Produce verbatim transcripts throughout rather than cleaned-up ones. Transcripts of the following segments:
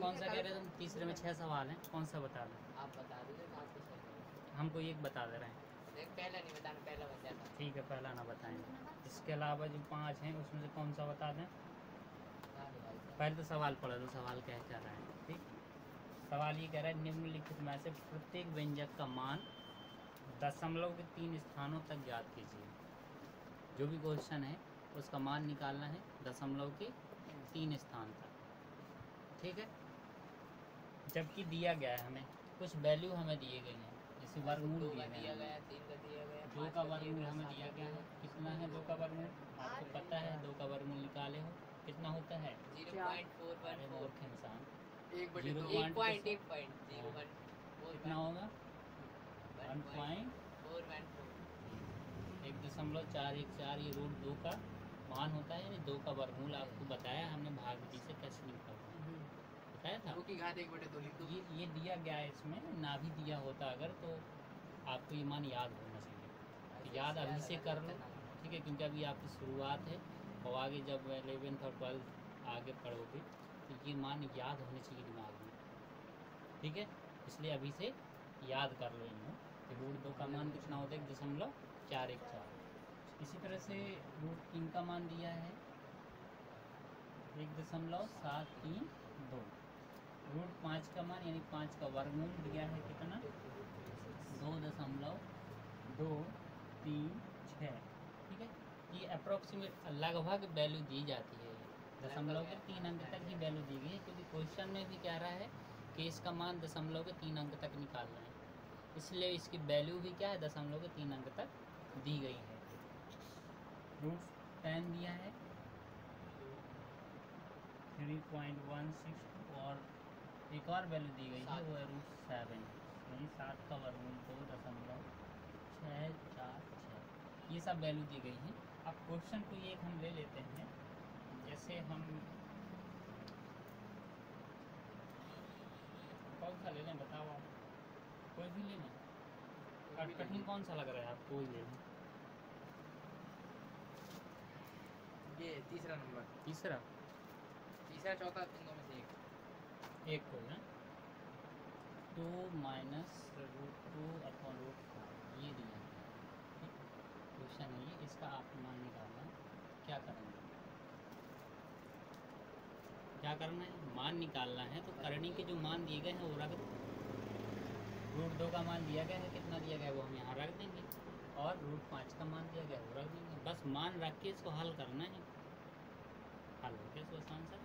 कौन सा कह रहे हैं तुम? तीसरे में छह सवाल हैं, कौन सा बता दें? आप बता दीजिए तो आपको सही। हमको एक बता दे रहे हैं। देख पहला नहीं बताना, पहला बन जाता। ठीक है, पहला ना बताएंगे। इसके अलावा जो पाँच हैं उसमें से कौन सा बता दें? पहले तो सवाल पढ़ो, तो सवाल क्या कह रहा है। ठीक, सवाल ये कह रहा है निम्नलिखित में से प्रत्येक व्यंजक का मान दशमलव के तीन स्थानों तक ज्ञात कीजिए। जो भी क्वेश्चन है उसका मान निकालना है दशमलव के तीन स्थान तक। ठीक है, जबकि दिया गया है हमें कुछ वैल्यू हमें दिए गए हैं, जैसे वर्गमूल दिया दिया गया गया, है। तीन का दिया गया, दो का वर्गमूल हमें दिया गया है, कितना है दो का वर्गमूल? आपको पता है, दो का वर्गमूल निकाले हो कितना होता है? जीरो पॉइंट फोर वन अरे फोर मूर्ख इंसान, एक बटे जीरो दो, पॉइंट एक पॉइंट एक पॉइंट जीरो हाँ। वन फोर कितना होगा? One one point four one four एक दशमलव चार एक चार ये रूट दो का मान होता है, यानी दो का वर्गमूल। आपको बताया हमने भाग विधि से कैसे निकालना है, बताया था। दो की घात एक बटे दो लिख दो। ये ये दिया गया है, इसमें ना भी दिया होता अगर तो आपको ये मान याद होना चाहिए। तो याद अभी से कर लो, ठीक है, क्योंकि अभी आपकी शुरुआत है और आगे जब एलेवेंथ और ट्वेल्थ आगे पढ़ोगे तो ये मान याद होने चाहिए दिमाग में। ठीक है, इसलिए अभी से याद कर लो इन्हें कि रूट दो का मान कितना होता है? एक दशमलव चार एक चार। इसी तरह से रूट तीन का मान दिया है एक दशमलव सात तीन दो। रूट पाँच का मान यानी पाँच का वर्गमूल दिया है कितना? दो दशमलव दो तीन छः। ठीक है, ये अप्रोक्सीमेट लगभग वैल्यू दी जाती है, दशमलव के तीन अंक तक ही वैल्यू दी गई है, क्योंकि क्वेश्चन में भी कह रहा है कि इसका मान दशमलव के तीन अंक तक निकालना है, इसलिए इसकी वैल्यू भी क्या है? दशमलव के तीन अंक तक दी गई है। रूट टेन दिया है थ्री पॉइंट वन सिक्स और एक और वैल्यू दी गई है, वो है रूट सेवन, यानी सात का वर्गमूल दो दशमलव छः चार छः। ये सब वैल्यू दी गई हैं। अब क्वेश्चन को ये एक हम ले लेते हैं, जैसे हम कौन सा ले लें बताओ आप? कोई भी ले लें, कठिन कौन सा लग रहा है आपको? कोई ले लें। ये तीसरा नंबर, तीसरा तीसरा चौथा तीनों में से एक एक को ना, two minus root two upon root five ये दिया है। ठीक, क्वेश्चन है ये, इसका आप मान निकालना। क्या करेंगे? क्या करना है? मान निकालना है तो करनी के जो मान दिए गए हैं वो रख दो। रूट दो का मान दिया गया है, कितना दिया गया है वो हम यहाँ रख देंगे, और रूट पाँच का मान दिया गया है वो रख देंगे। बस मान रख के इसको हल करना है। हल हो गया आसान सा,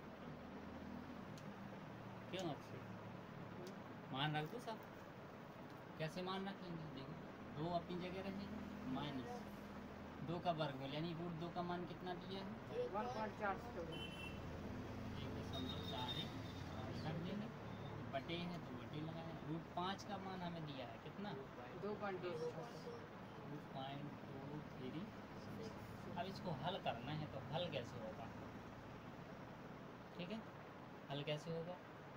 क्यों? आपसे मान रख दो सब। कैसे मान रखेंगे? देखो, दो अपनी जगह रहेगा, माइनस दो का वर्गमूल यानी रूट दो का मान कितना दिया है? वन पॉइंट चार एक दशमलव चार एक रख देंगे, बटे हैं तो बटे लगाए। रूट पाँच का मान हमें दिया है कितना? दो पॉइंट दो टू पॉइंट टू थ्री। अब इसको हल करना है तो हल कैसे होगा? ठीक है, हल कैसे होगा?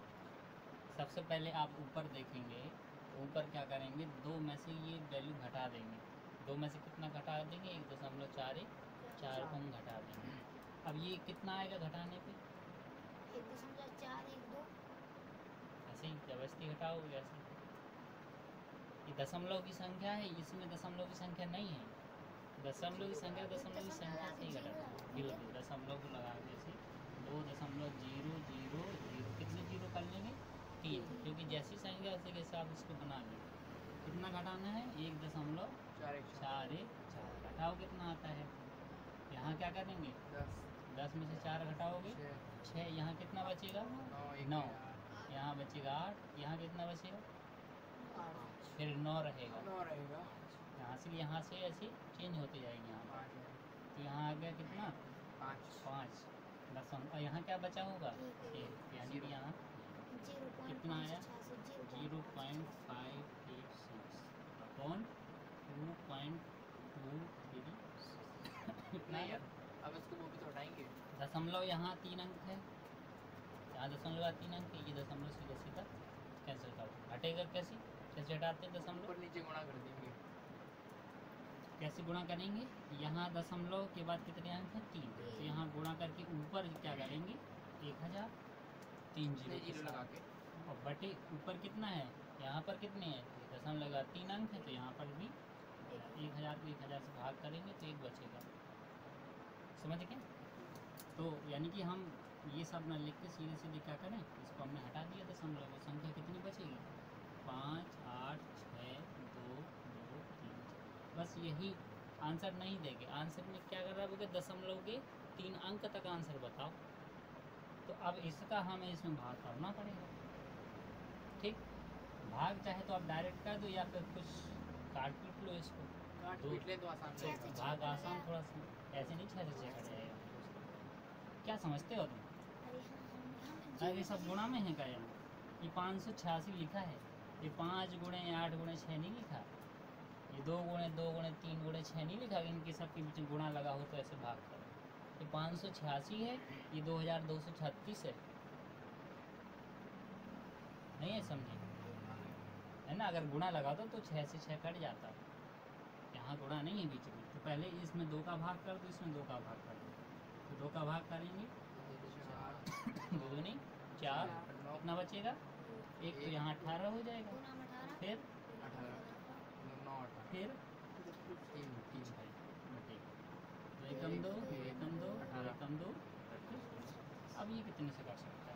सबसे पहले आप ऊपर देखेंगे, ऊपर क्या करेंगे? दो में से ये वैल्यू घटा देंगे। दो में से कितना घटा देंगे? एक दशमलव चार एक चार को हम घटा देंगे। अब ये कितना आएगा घटाने पे? एक दशमलव चार एक दो। ऐसे ही जबरदस्ती घटाओगे ऐसे। ये दशमलव की संख्या है, इसमें दशमलव की संख्या नहीं है। दशमलव की संख्या दशमलव की संख्या से ही घटाते। बिल्कुल दशमलव को लगा के ऐसे दो दशमलव जीरो जीरो जीरो कितने जीरो कर लेंगे? तीन, क्योंकि जैसी संख्या उसी के हिसाब इसको बना लेंगे। कितना घटाना है? एक दशमलव चार एक चार एक चार। घटाओ कितना आता है? यहाँ क्या करेंगे? दस दस में से चार घटाओगे छः, यहाँ कितना बचेगा? नौ। यहाँ बचेगा आठ, यहाँ कितना बचेगा? फिर नौ रहेगा। नौ रहेगा। यहाँ से यहाँ से ऐसे चेंज होते जाएंगे। यहाँ तो यहाँ आ गया कितना? पाँच पाँच दशम। और यहाँ क्या बचा होगा? एक, यानी कि यहाँ कितना आया? Zero point five eight six upon two point two three. कितना है? अब इसको वो भी तो हटाएंगे। दशमलव यहाँ तीन अंक है, यहाँ दशमलव का तीन अंक है, ये दशमलव सीधा सीधा कैंसिल करो। हटेगा कैसे? कैसे हटाते हैं दशमलव? ऊपर नीचे गुणा कर देंगे। कैसे गुणा करेंगे? यहाँ दशमलव के बाद कितने अंक हैं? तीन। तो यहाँ गुणा करके ऊपर क्या करेंगे? एक हज़ार। तीन इतने जीरो जीरो लगा के और बटे ऊपर कितना है, यहाँ पर कितने हैं दशमलव लगा तीन अंक है, तो यहाँ पर भी एक हज़ार को एक हज़ार से भाग करेंगे तो एक बचेगा। समझ गए? तो यानी कि हम ये सब ना लिख के सीधे सीधे क्या करें, इसको हमने हटा दिया दशमलव, संख्या कितनी बचेगी पाँच आठ छः दो दो तीन। बस यही आंसर नहीं देंगे, आंसर में क्या कर रहा है बोले दशमलव के तीन अंक तक आंसर बताओ। तो अब इसका हमें इसमें भाग करना पड़ेगा। ठीक, भाग चाहे तो आप डायरेक्ट कर दो या फिर कुछ काट पीट लो इसको, काट दो पीट ले तो आसान छः रहेगा। से छः भाग कर आसान लिया। थोड़ा सा, ऐसे नहीं छः से छः कट जाएगा। क्या समझते हो तुम? अरे हम हम हम अरे ये जीरो सब से- गुणा में है क्या यहाँ? ये पाँच सौ छियासी लिखा है, ये पाँच गुणे आठ गुणे छः नहीं लिखा, ये दो गुणे दो गुणे तीन गुणे छः नहीं लिखा कि इनके सब के बीच में गुणा लगा हो तो ऐसे भाग करो। ये पाँच सौ छियासी है, ये दो हज़ार दो सौ छत्तीस है, नहीं है समझे? है ना, अगर गुणा लगा दो तो छः से छः कट जाता है, यहाँ गुणा नहीं है बीच में। तो पहले इसमें दो का भाग कर दो, इसमें दो का भाग कर दो, तो दो का भाग करेंगे दो दो नहीं चार, नौ कितना बचेगा एक, तो यहाँ अठारह हो जाएगा, दो नाम अठारह फिर अठारह नौ अठारह फिर तीन तीन छः बटे दो एकम दो दो एकम दो अठारह। एकम दो बटे। अब ये कितने से कर सकता है?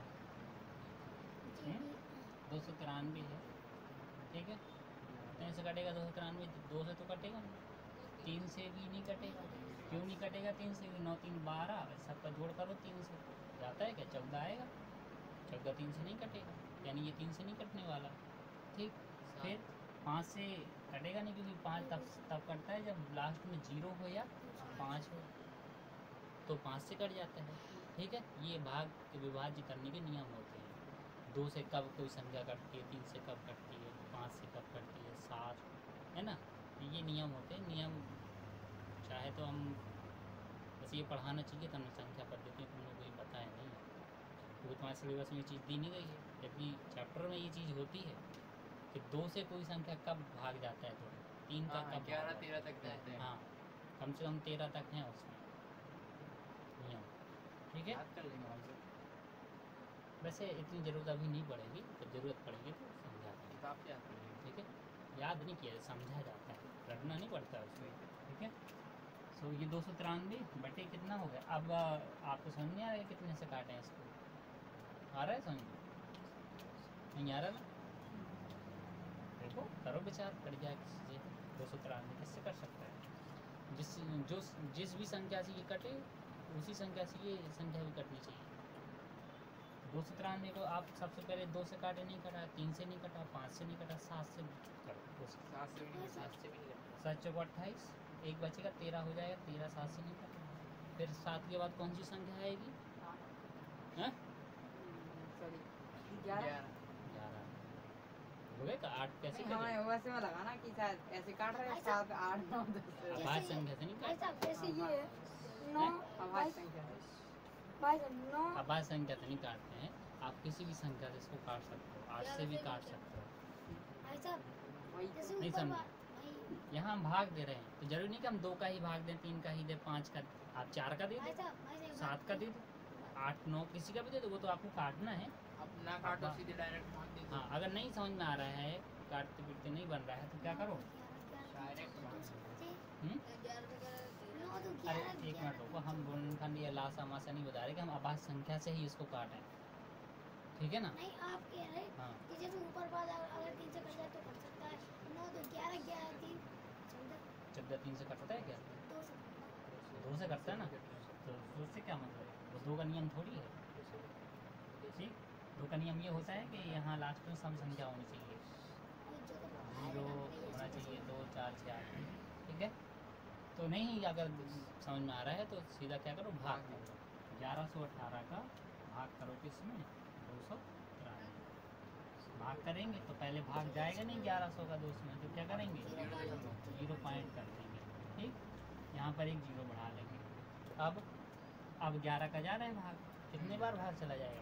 हम्म? दो सौ तिरानवे है, ठीक है, कितने से कटेगा दो सौ तिरानवे? दो से तो कटेगा नहीं, तीन से भी नहीं कटेगा। क्यों नहीं कटेगा तीन से? नौ तीन बारह, सबका जोड़ करो तीन से, जाता है क्या? चौदह आएगा, चौदह तीन से नहीं कटेगा, यानी ये तीन से नहीं कटने वाला। ठीक, फिर पाँच से कटेगा नहीं क्योंकि पाँच तब तब कटता है जब लास्ट में जीरो हो या पाँच हो, तो पाँच से कट जाता है। ठीक है, ये भाग के विभाज्य करने के नियम होते हैं। दो से कब कोई संख्या कटती है, तीन से कब कटती है, पाँच से कब कटती है, सात, है ना, ये नियम होते हैं। नियम चाहे तो हम बस ये पढ़ाना चाहिए था ना, संख्या पद्धति तुम लोग को ये बताया नहीं है क्योंकि तुम्हारे सिलेबस में ये चीज़ दी नहीं गई है, जबकि चैप्टर में ये चीज़ होती है कि दो से कोई संख्या कब भाग जाता है, तो तीन का हाँ, कब ग्यारह भाग तेरह तक जाता है। जाते हैं। हाँ, कम से कम तेरह तक हैं उसमें नियम। ठीक है, याद कर लेंगे हमसे, वैसे इतनी ज़रूरत अभी नहीं पड़ेगी, जब ज़रूरत पड़ेगी तो समझा देंगे। किताब से याद कर लेंगे। ठीक है, याद नहीं किया, समझा जाता है, रटना नहीं पड़ता उसमें। ठीक है, सो ये दो सौ तिरानवे बटे कितना हो गया? अब आ, आपको समझ नहीं आ रहा है कितने से काटें इसको? आ रहा है समझ? नहीं आ रहा ना? देखो करो विचार, कट जाए किसी से। दो सौ तिरानवे किससे कर सकता है? जिस जो जिस भी संख्या से ये कटे उसी संख्या से ये संख्या भी कटनी चाहिए। दो सौ तिरानवे को आप सबसे पहले दो से काटे, नहीं कटा, तीन से नहीं कटा, पाँच से नहीं कटा, सात से करो। दो सौ सात से भी नहीं सात से भी नहीं करते। सात चौको अट्ठाईस, एक बचेगा, तेरह हो जाएगा, तेरह सात से नहीं कटा। फिर सात के बाद कौन सी संख्या आएगी? हैं? सॉरी ग्यारह। ग्यारह ग्यारह हो गए का? आठ कैसे नहीं, हमें करें? वैसे में लगा ना कि शायद ऐसे काट रहे हैं, सात आठ नौ दस। आभाज्य संख्या से नहीं भाई काटते, साहब जैसे ये है नौ अभाज्य भाई संख्या है। भाई साहब नौ आभाज्य संख्या से नहीं काटते हैं, आप किसी भी संख्या से इसको काट सकते हो, आठ से भी काट सकते हो। भाई साहब वही जैसे नहीं ऊपर समझे। बा- भाई यहाँ हम भाग दे रहे हैं तो जरूरी नहीं कि हम दो का ही भाग दें, तीन का ही दें, पाँच का, आप चार का दे भाई दो, साहब भाई साहब सात का दे दो, आठ नौ किसी का भी दे दो, वो तो आपको काटना है। अब ना काटो, अब- सीधे डायरेक्ट भाग दे दो। हाँ, अगर नहीं समझ में आ रहा है, काटते पीटते नहीं बन रहा है तो क्या करो? डायरेक्ट भाग दो। हम्म? नौ तो अरे ग्यारह एक मिनट रुको, हम गुणनखंड या लासा मासा नहीं बता रहे कि हम आभाज्य संख्या से ही इसको काटें, ठीक है ना? नहीं आप कह रहे हाँ, कि जैसे ऊपर बाद अगर अगर तीन से कट जाए तो कट सकता है। नौ तो ग्यारह ग्यारह तीन चौदह चौदह तीन से कटता है क्या? दो से दो से कटता है ना, तो दो से क्या मतलब है? वो दो का नियम थोड़ी है। ठीक, दो का नियम ये होता है कि यहाँ लास्ट में सम संख्या होनी चाहिए, जो तो जीरो होना चाहिए, दो चार छः आठ, ठीक है। तो नहीं अगर समझ में आ रहा है तो सीधा क्या करो, भाग करो, ग्यारह सौ अठारह का भाग करो किसमें? दो सौ तिरानवे। भाग करेंगे तो पहले भाग जाएगा नहीं ग्यारह सौ का दो में, तो क्या करेंगे? जीरो पॉइंट कर देंगे। ठीक, यहाँ पर एक जीरो बढ़ा लेंगे। अब अब ग्यारह का जा रहा है भाग, कितने बार भाग चला जाएगा?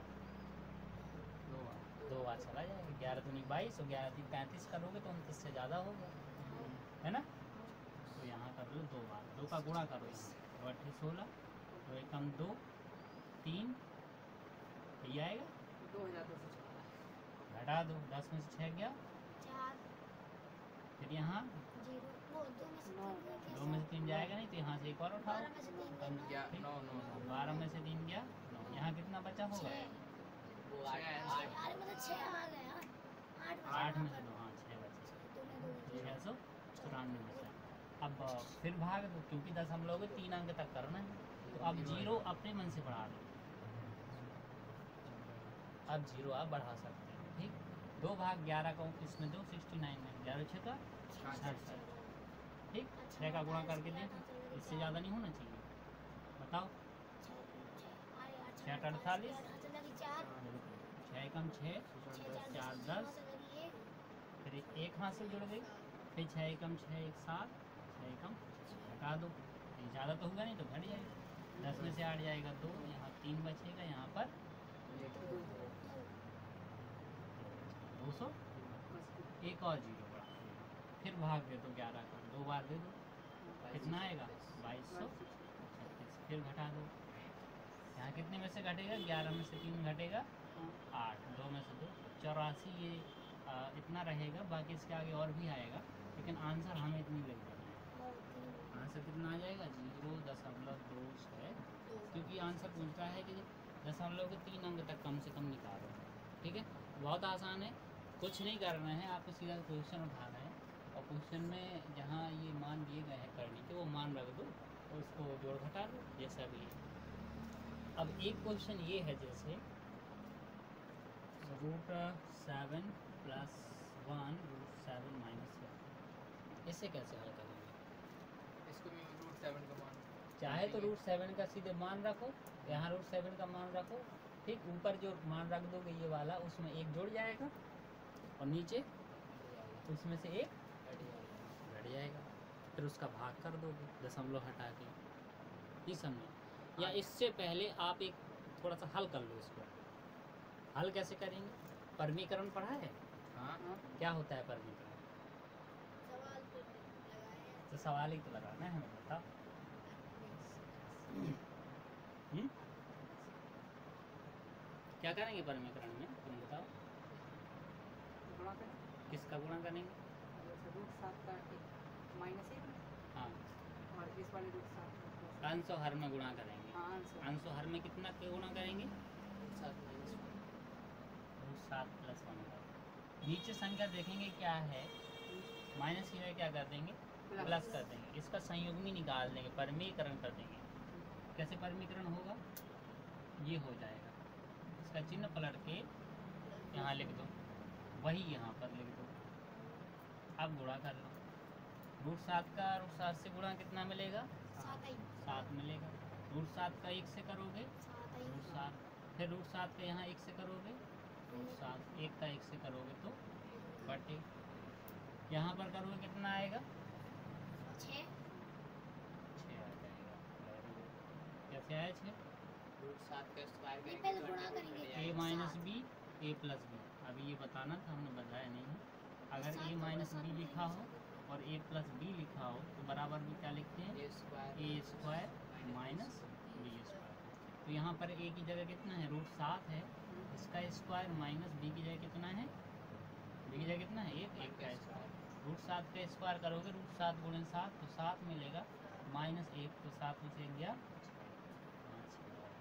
दो बार। दो बार चला जाएगा। ग्यारह दूनी बाईस और ग्यारह तीन पैंतीस करोगे तो उनतीस से ज़्यादा होगा, है ना? तो यहाँ कर लो दो बार, दो का गुणा करो, दो अट्ठे सोलह, दो एकम दो, तीन, ये आएगा दो हजार दो सौ चौदह। घटा दो, दस में से छः गया, चार फिर यहाँ जीरो वो दो में से नौ। तीन गया कैसे? दो में से तीन जाएगा नहीं, तो यहाँ से एक और उठाओ, बारह में से तीन गया कम नौ। क्या नौ नौ नौ बारह में से तीन गया नौ, यहाँ कितना बचा होगा? छः। वो आठ छः, आठ अरे मतलब छः आ गया आठ बचा आठ में यहाँ से पर। दो, हाँ छः बचे, दो में दो में छः सौ चौरानवे में से। अब अ, फिर भाग दो, क्योंकि दशमलव के तीन अंक तक करना है, तो अब जीरो अपने मन से बढ़ा दो, अब जीरो आप बढ़ा सकते हैं, ठीक। दो भाग ग्यारह का इसमें दो, सिक्सटी नाइन में ग्यारह छः का छः, ठीक। छः का गुणा करके दें, इससे ज़्यादा नहीं होना चाहिए, बताओ। छः अड़तालीस, चार छः कम छः, चार दस, फिर एक हाथ से जुड़ गई, फिर छः एकम छः एक सात, छः एकम हटा दो, ये ज़्यादा तो होगा नहीं तो घट जाएगा, दस में से आठ जाएगा दो, यहाँ तीन बचेगा, यहाँ पर दो सौ एक और जीरो बढ़ा, फिर भाग दे दो ग्यारह का, दो बार दे दो, कितना आएगा? बाईस सौ छत्तीस, फिर घटा दो, यहाँ कितने में से घटेगा? ग्यारह में से तीन घटेगा आठ, दो में से दो चौरासी, ये आ, इतना रहेगा, बाकी इसके आगे और भी आएगा, लेकिन आंसर हमें इतनी लग जाएगा। आंसर कितना आ जाएगा? जीरो दशमलव दो छः, क्योंकि आंसर पूछता है कि दशमलव के तीन अंक तक कम से कम निकालो, ठीक है। बहुत आसान है, कुछ नहीं करना है, आपको सीधा क्वेश्चन उठाना है, और क्वेश्चन में जहाँ ये मान दिए गए हैं करने के, वो मान रख दो और उसको जोड़ घटा दो, जैसा भी है। अब एक क्वेश्चन ये है, जैसे root seven plus one root seven minus one, इससे कैसे हल करेंगे? इसको भी रूट सेवन का मान चाहे तो रूट सेवन का सीधे मान रखो, यहाँ रूट सेवन का मान रखो, ठीक। ऊपर जो मान रख दोगे ये वाला, उसमें एक जुड़ जाएगा, और नीचे उसमें से एक घट जाएगा, फिर उसका भाग कर दोगे दशमलव हटा के, ये समझो। या इससे पहले आप एक थोड़ा सा हल कर लो इसको। हल कैसे करेंगे? परमीकरण पढ़ा है? हाँ क्या होता है परमीकरण? सवाल तो लगाए तो सवाल ही तो लगाना है हमें, बताओ। हम्म? क्या करेंगे परमीकरण में, तुम बताओ। गुणा करें, किसका गुणा करेंगे? जैसे रूट सात का एक माइनस एक, हाँ, और इस वाले रूट सात का प्लस। अंश और हर में गुणा करेंगे। हाँ आंसर अंश और हर में कितना के गुणा करेंगे? सात माइनस रूट सात प्लस वन का। नीचे संख्या देखेंगे क्या है, माइनस की जगह क्या कर देंगे? प्लस कर देंगे, इसका संयुग्मी निकाल देंगे, परमीकरण कर देंगे। कैसे परमीकरण होगा? ये हो जाएगा, इसका चिन्ह पलट के यहाँ लिख दो, वही यहाँ पर लिख दो, अब गुणा कर लो। रूट सात का रूट सात से गुणा कितना मिलेगा? सात आई सात मिलेगा। रूट सात का एक से करोगे सात आई रूट सात, फिर रूट सात का यहाँ एक से करोगे रूट सात, एक का एक से करोगे तो बटे, यहाँ पर करोगे कितना आएगा? छः छः आ जाएगा। Very good. कैसे आया छः? रूट सात का स्क्वायर ये पहले गुणा करेंगे। A minus B A plus B, अभी ये बताना था, हमने बताया नहीं है। अगर ए माइनस बी लिखा हो और ए प्लस बी लिखा हो तो बराबर भी क्या लिखते हैं? A square A square minus B square. तो यहाँ पर ए की जगह कितना है? रूट सात है, इसका स्क्वायर माइनस बी की जगह कितना है? बी की जगह कितना है? एक, एक का स्क्वायर। रूट सात का स्क्वायर करोगे, रूट सात गुणे सात तो सात मिलेगा, माइनस एक तो सात में से गया पाँच।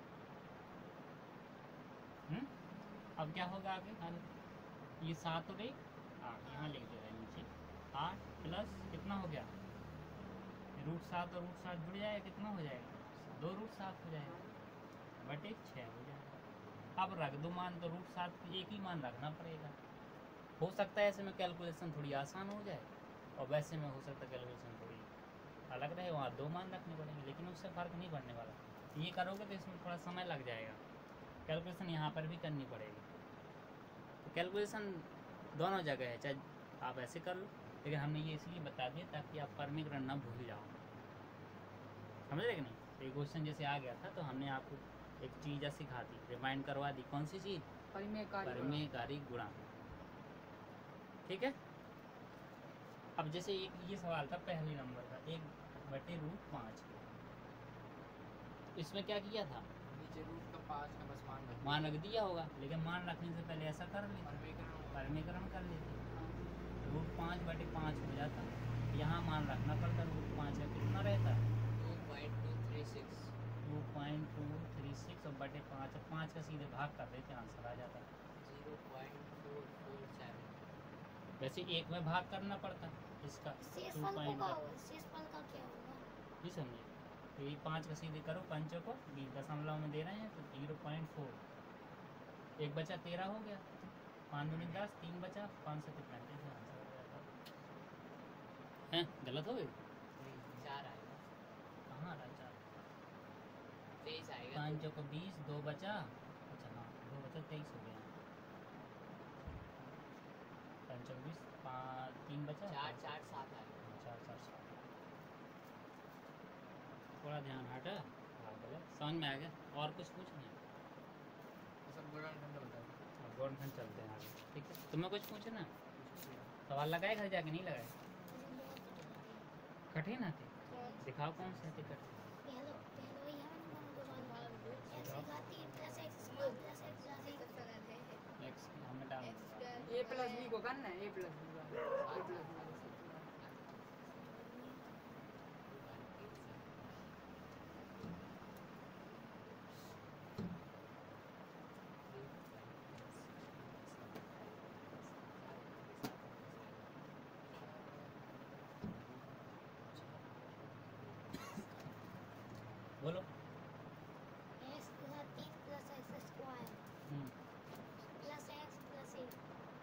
हम्म अब क्या होगा आगे? हल ये सात और एक आठ, यहाँ लिख दे रहे नीचे, आठ प्लस कितना हो गया? रूट सात और रूट सात जुड़ जाएगा, कितना हो जाएगा? दो रूट सात हो जाएगा बटे छः हो जाएगा। अब रख दो मान, तो रूट सात की एक ही मान रखना पड़ेगा। हो सकता है ऐसे में कैलकुलेशन थोड़ी आसान हो जाए, और वैसे में हो सकता है कैलकुलेशन थोड़ी अलग रहे, वहाँ दो मान रखने पड़ेंगे, लेकिन उससे फ़र्क नहीं पड़ने वाला। ये करोगे तो इसमें थोड़ा समय लग जाएगा, कैलकुलेशन यहाँ पर भी करनी पड़ेगी। तो कैलकुलेशन दोनों जगह है, चाहे आप ऐसे कर लो, लेकिन हमने ये इसलिए बता दिया ताकि आप परमीकरण ना भूल जाओ, समझ रहे कि नहीं? तो ये क्वेश्चन जैसे आ गया था तो हमने आपको एक चीज़ सिखा दी, रिमाइंड करवा दी। कौन सी चीज़? परिमेयकारी गुणा। परिमेयकारी गुणा, ठीक है। अब जैसे एक ये सवाल था पहले नंबर का, एक बटे रूट पाँच, इसमें क्या किया था? नीचे रूट का पाँच का बस मान रखा मान रख दिया होगा, लेकिन मान रखने से पहले ऐसा कर लेते, वर्गीकरण वर्गीकरण कर लेते, रूट पाँच बटे पाँच हो जाता। यहाँ मान रखना पड़ता, रूट पाँच का कितना रहता है, two point two three six two point two three six और बटे पाँच, और पाँच का सीधे भाग कर देते आंसर आ जाता। Zero point four four seven. वैसे एक में भाग करना पड़ता इसका, शेष टू फल को पॉइंट क्या का, होगा, शेष फल का क्या होगा? ये समझे। तो ये पाँच का सीधे करो, पंचों को बीस दशमलव में दे रहे हैं तो जीरो पॉइंट फोर, एक बचा तेरह हो गया, पाँच दूनी दस, तीन बचा, पाँच सौ पैंतीस आंसर हो जाता है। गलत हो गई, चार आएगा, कहाँ रहा चार, तेईस आएगा। पाँच को बीस, दो बचा, अच्छा हाँ दो बचा, तेईस हो गया, पंचों को बीस, पाँच तीन बचा, चार चार सात आएगा। चार चार सात, थोड़ा ध्यान हटा, हाँ गलत, समझ में आ गया। और कुछ पूछना है, ये सब गुणनखंड होता है। गवर्नमेंट चलते हैं आगे, ठीक है। तुम्हें कुछ पूछना, सवाल लगाए घर जाके, नहीं लगाए, कठिन आते, दिखाओ कौन से आते कठिन। पहलो पहलो ही हम नंबर वन एक्स का तीन plus x square plus x plus x हमें डाल देंगे। ए प्लस बी को करना है, ए प्लस बी का, ए प्लस बी बोलो। एक्स का तीन प्लस एक्स स्क्वायर हम्म, प्लस एक्स प्लस ए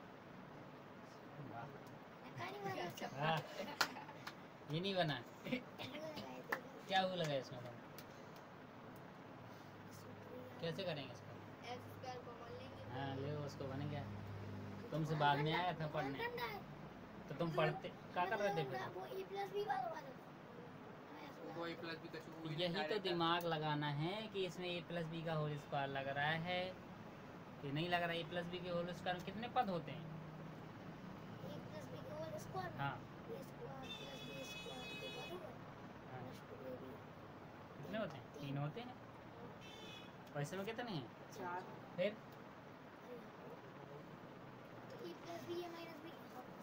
वाह। कहानी बना हाँ, ये नहीं बना, टेक्निकल लगाए थे क्या वो लगा इसमें तुम, शुक्रिया कैसे करेंगे इसको, एक्स स्क्वायर को मान लेंगे हाँ ले उसको बन गया, तुमसे बाद में आया था पढ़ने, करना है तो तुम पढ़ते क्या कर रहे थे फिर, वो ए प्लस बी वाला वाला वो ए प्लस बी का शुरू यही तो दिमाग लगाना है कि इसमें ए प्लस बी का होल स्क्वायर लग रहा है कि नहीं लग रहा है। ए प्लस बी के होल स्क्वायर में कितने पद होते हैं, ए प्लस बी का होल स्क्वायर हाँ A square plus B square के बराबर हाँ, प्लस टू ए बी कितने होते हैं, तीन होते हैं, और इसमें कितने हैं, चार। फिर तो ए प्लस बी है माइनस बी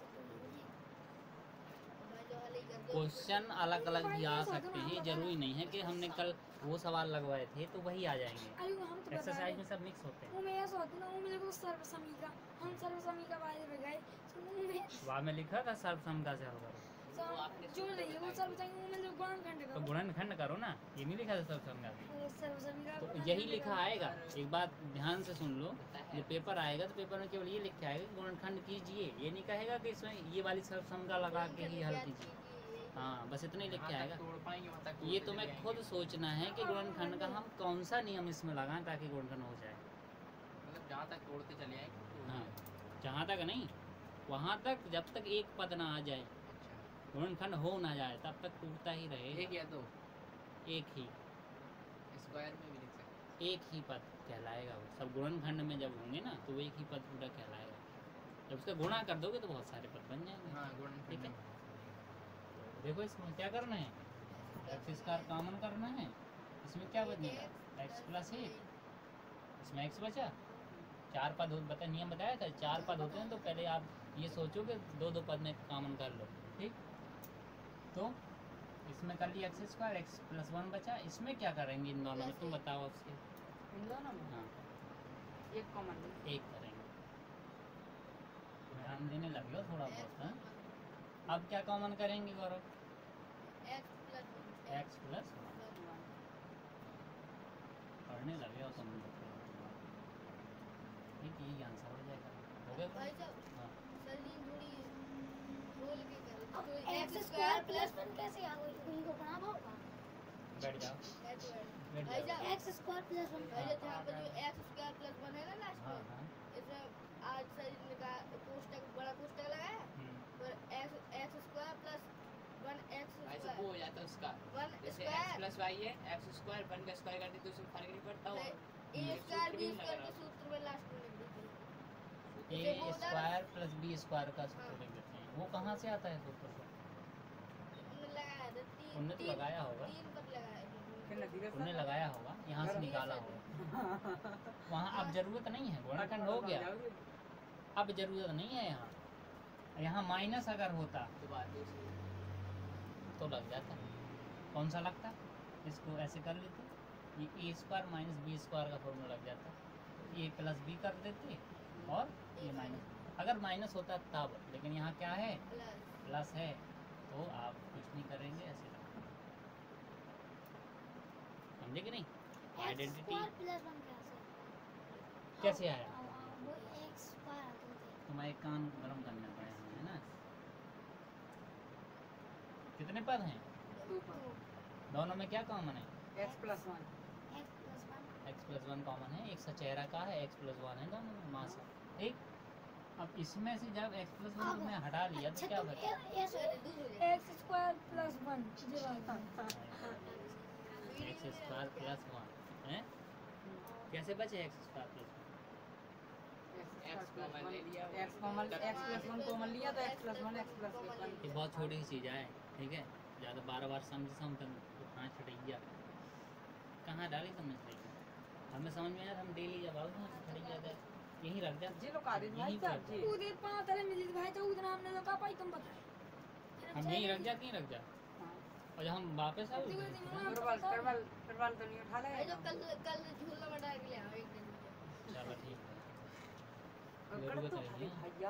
क्वेश्चन अलग अलग भी आ सकते हैं, जरूरी नहीं है कि हमने कल वो सवाल लगवाए थे तो वही आ जाएंगे, अरे वो हम तो बता एक्सरसाइज रहे में सब मिक्स होते हैं। वो मैं ऐसा होता ना, वो मेरे को सर्व समीका, हम सर्व समीका वाले में गए तो वो में वहाँ में लिखा था सर्वसमता से हल करो, सम- जो नहीं है वो सर्व चाहिए, वो मतलब गुणनखंड तो का गुणनखंड करो ना, ये नहीं लिखा था सर्वसमता में, वो सर्व समीका तो यही लिखा आएगा। एक बात ध्यान से सुन लो, जो पेपर आएगा तो पेपर में केवल ये लिख के आएगा कि गुणनखंड कीजिए, ये नहीं कहेगा कि इसमें ये वाली सर्वसमता लगा के ही हल कीजिए, हाँ बस इतना ही लिख के आएगा। तोड़ पाएंगे वहाँ तक ये तोड़ते तुम्हें चले खुद आएंगे। सोचना है कि गुणनखंड का हम कौन सा नियम इसमें लगाएं ताकि गुणनखंड हो जाए। मतलब जहाँ तक तोड़ते चले आएंगे तोड़ते हाँ जाएंगे। जहाँ तक नहीं, वहाँ तक जब तक एक पद ना आ जाए, अच्छा गुणनखंड हो ना जाए, तब तक टूटता ही रहेगा। एक या दो एक ही स्क्वायर में भी लिख सकते एक ही पद कहलाएगा वो, सब गुणनखंड में जब होंगे ना तो वो एक ही पद पूरा कहलाएगा। जब उसका गुणा कर दोगे तो बहुत सारे पद बन हैं। जाएंगे। हाँ ठीक गुणनखंड है। में। देखो इसमें क्या करना है, एक्स स्क्वायर कॉमन करना है, इसमें क्या बचेगा, एक्स प्लस एक, इसमें एक्स बचा, चार पद हो, बता नियम बताया था, चार पद होते हैं तो पहले आप ये सोचो कि दो दो पद में कॉमन कर लो, ठीक। तो इसमें कर लिया x square, x plus one बचा, इसमें क्या करेंगे इन दोनों में, तुम बताओ उसके। इन दोनों में हाँ एक कॉमन है। एक करेंगे, ध्यान देने लगे हो थोड़ा बहुत, हाँ। अब क्या कॉमन करेंगे गौरव, एक्स प्लस पढ़ने लगे हो तुम लोग, ठीक यही आंसर हो जाएगा, हो गया। हाँ अब एक्स स्क्वायर प्लस वन कैसे आ गई, उनको बनाना होगा बैठ जाओ बैठ जाओ। एक्स स्क्वायर प्लस वन हाँ जहाँ पर जो एक्स स्क्वायर प्लस वन है ना लास्ट हाँ में, हाँ इसमें आज सर ने कहा कोष्टक बड़ा कोष्टक लगाया, हम्म, पर x x square plus one x भाई सब स्क्वायर वो हो जाता है उसका, वन जैसे एक्स स्क्वायर प्लस वाई है, एक्स स्क्वायर वन का स्क्वायर करते तो उसमें फर्क नहीं पड़ता हो। ए स्क्वायर बी स्क्वायर के सूत्र में लास्ट में लिख दीजिए। ए जैसे वो होता है ना, स्क्वायर प्लस बी स्क्वायर का सूत्र लिख देते हैं, वो कहाँ से आता है सूत्र से, हमने लगाया था तीन उनने तो तीन लगाया होगा। तीन पर लगाया था। खेलना धीरे तुमने लगाया होगा, यहाँ से निकाला होगा। वहाँ अब जरूरत नहीं है, गुणनखंड हो गया, अब जरूरत नहीं है यहाँ। यहाँ माइनस अगर होता तो बात दूसरी। तो लग जाता। कौन सा लगता? इसको ऐसे कर लेते, ये A square minus B square का फॉर्मूला लग जाता। ये प्लस बी कर देते और ये माइनस। अगर माइनस होता तब, लेकिन यहाँ क्या है? प्लस प्लस है, तो आप कुछ नहीं करेंगे, ऐसे रखो। समझे कि नहीं? आइडेंटिटी स्क्वायर प्लस वन कैसे कैसे आया? आ, आ, वो एक्स स्क्वायर आते थे। तुम्हारे कान गर्म करने पड़े हैं, है ना? कितने पद हैं? टू पर दोनों में क्या कॉमन है? X plus one x plus one x plus one common है, एक सचेहरा का है, एक्स प्लस वन है दोनों में मास है, ठीक। अब इसमें से जब एक्स प्लस वन तुमने हटा लिया तो क्या बचा? ये so x square plus one ये बात है। एक्स स्क्वायर प्लस वन है, कैसे बचे x square plus one? X common ले लिया, x common x plus one common लिया तो x plus one x plus one. ये बहुत छोटी सी चीज़ है, ठीक है, ज़्यादा बार बार समझ समझ तक उठाना छटैया कहाँ डाली समझ रही? हमें समझ में आया, हम डेली जब आओ ना खड़ी जाता है, यहीं रख जा। जी लोग आदित भाई यहीं साहब पे जी उधर पांच तरह मिली भाई तो उधर हमने तो कहा पाई तुम बताओ। हम यहीं रख जा, कहीं रख जा, हाँ। और जब हम वापस आओ देखो, तो- देखो। परवल परवल परवल तो नहीं उठा अरे ले तो कल कल झूला बटा के ले आओ एक दिन में। चलो ठीक है। और जरूरत कर तो है खाली ये। भैया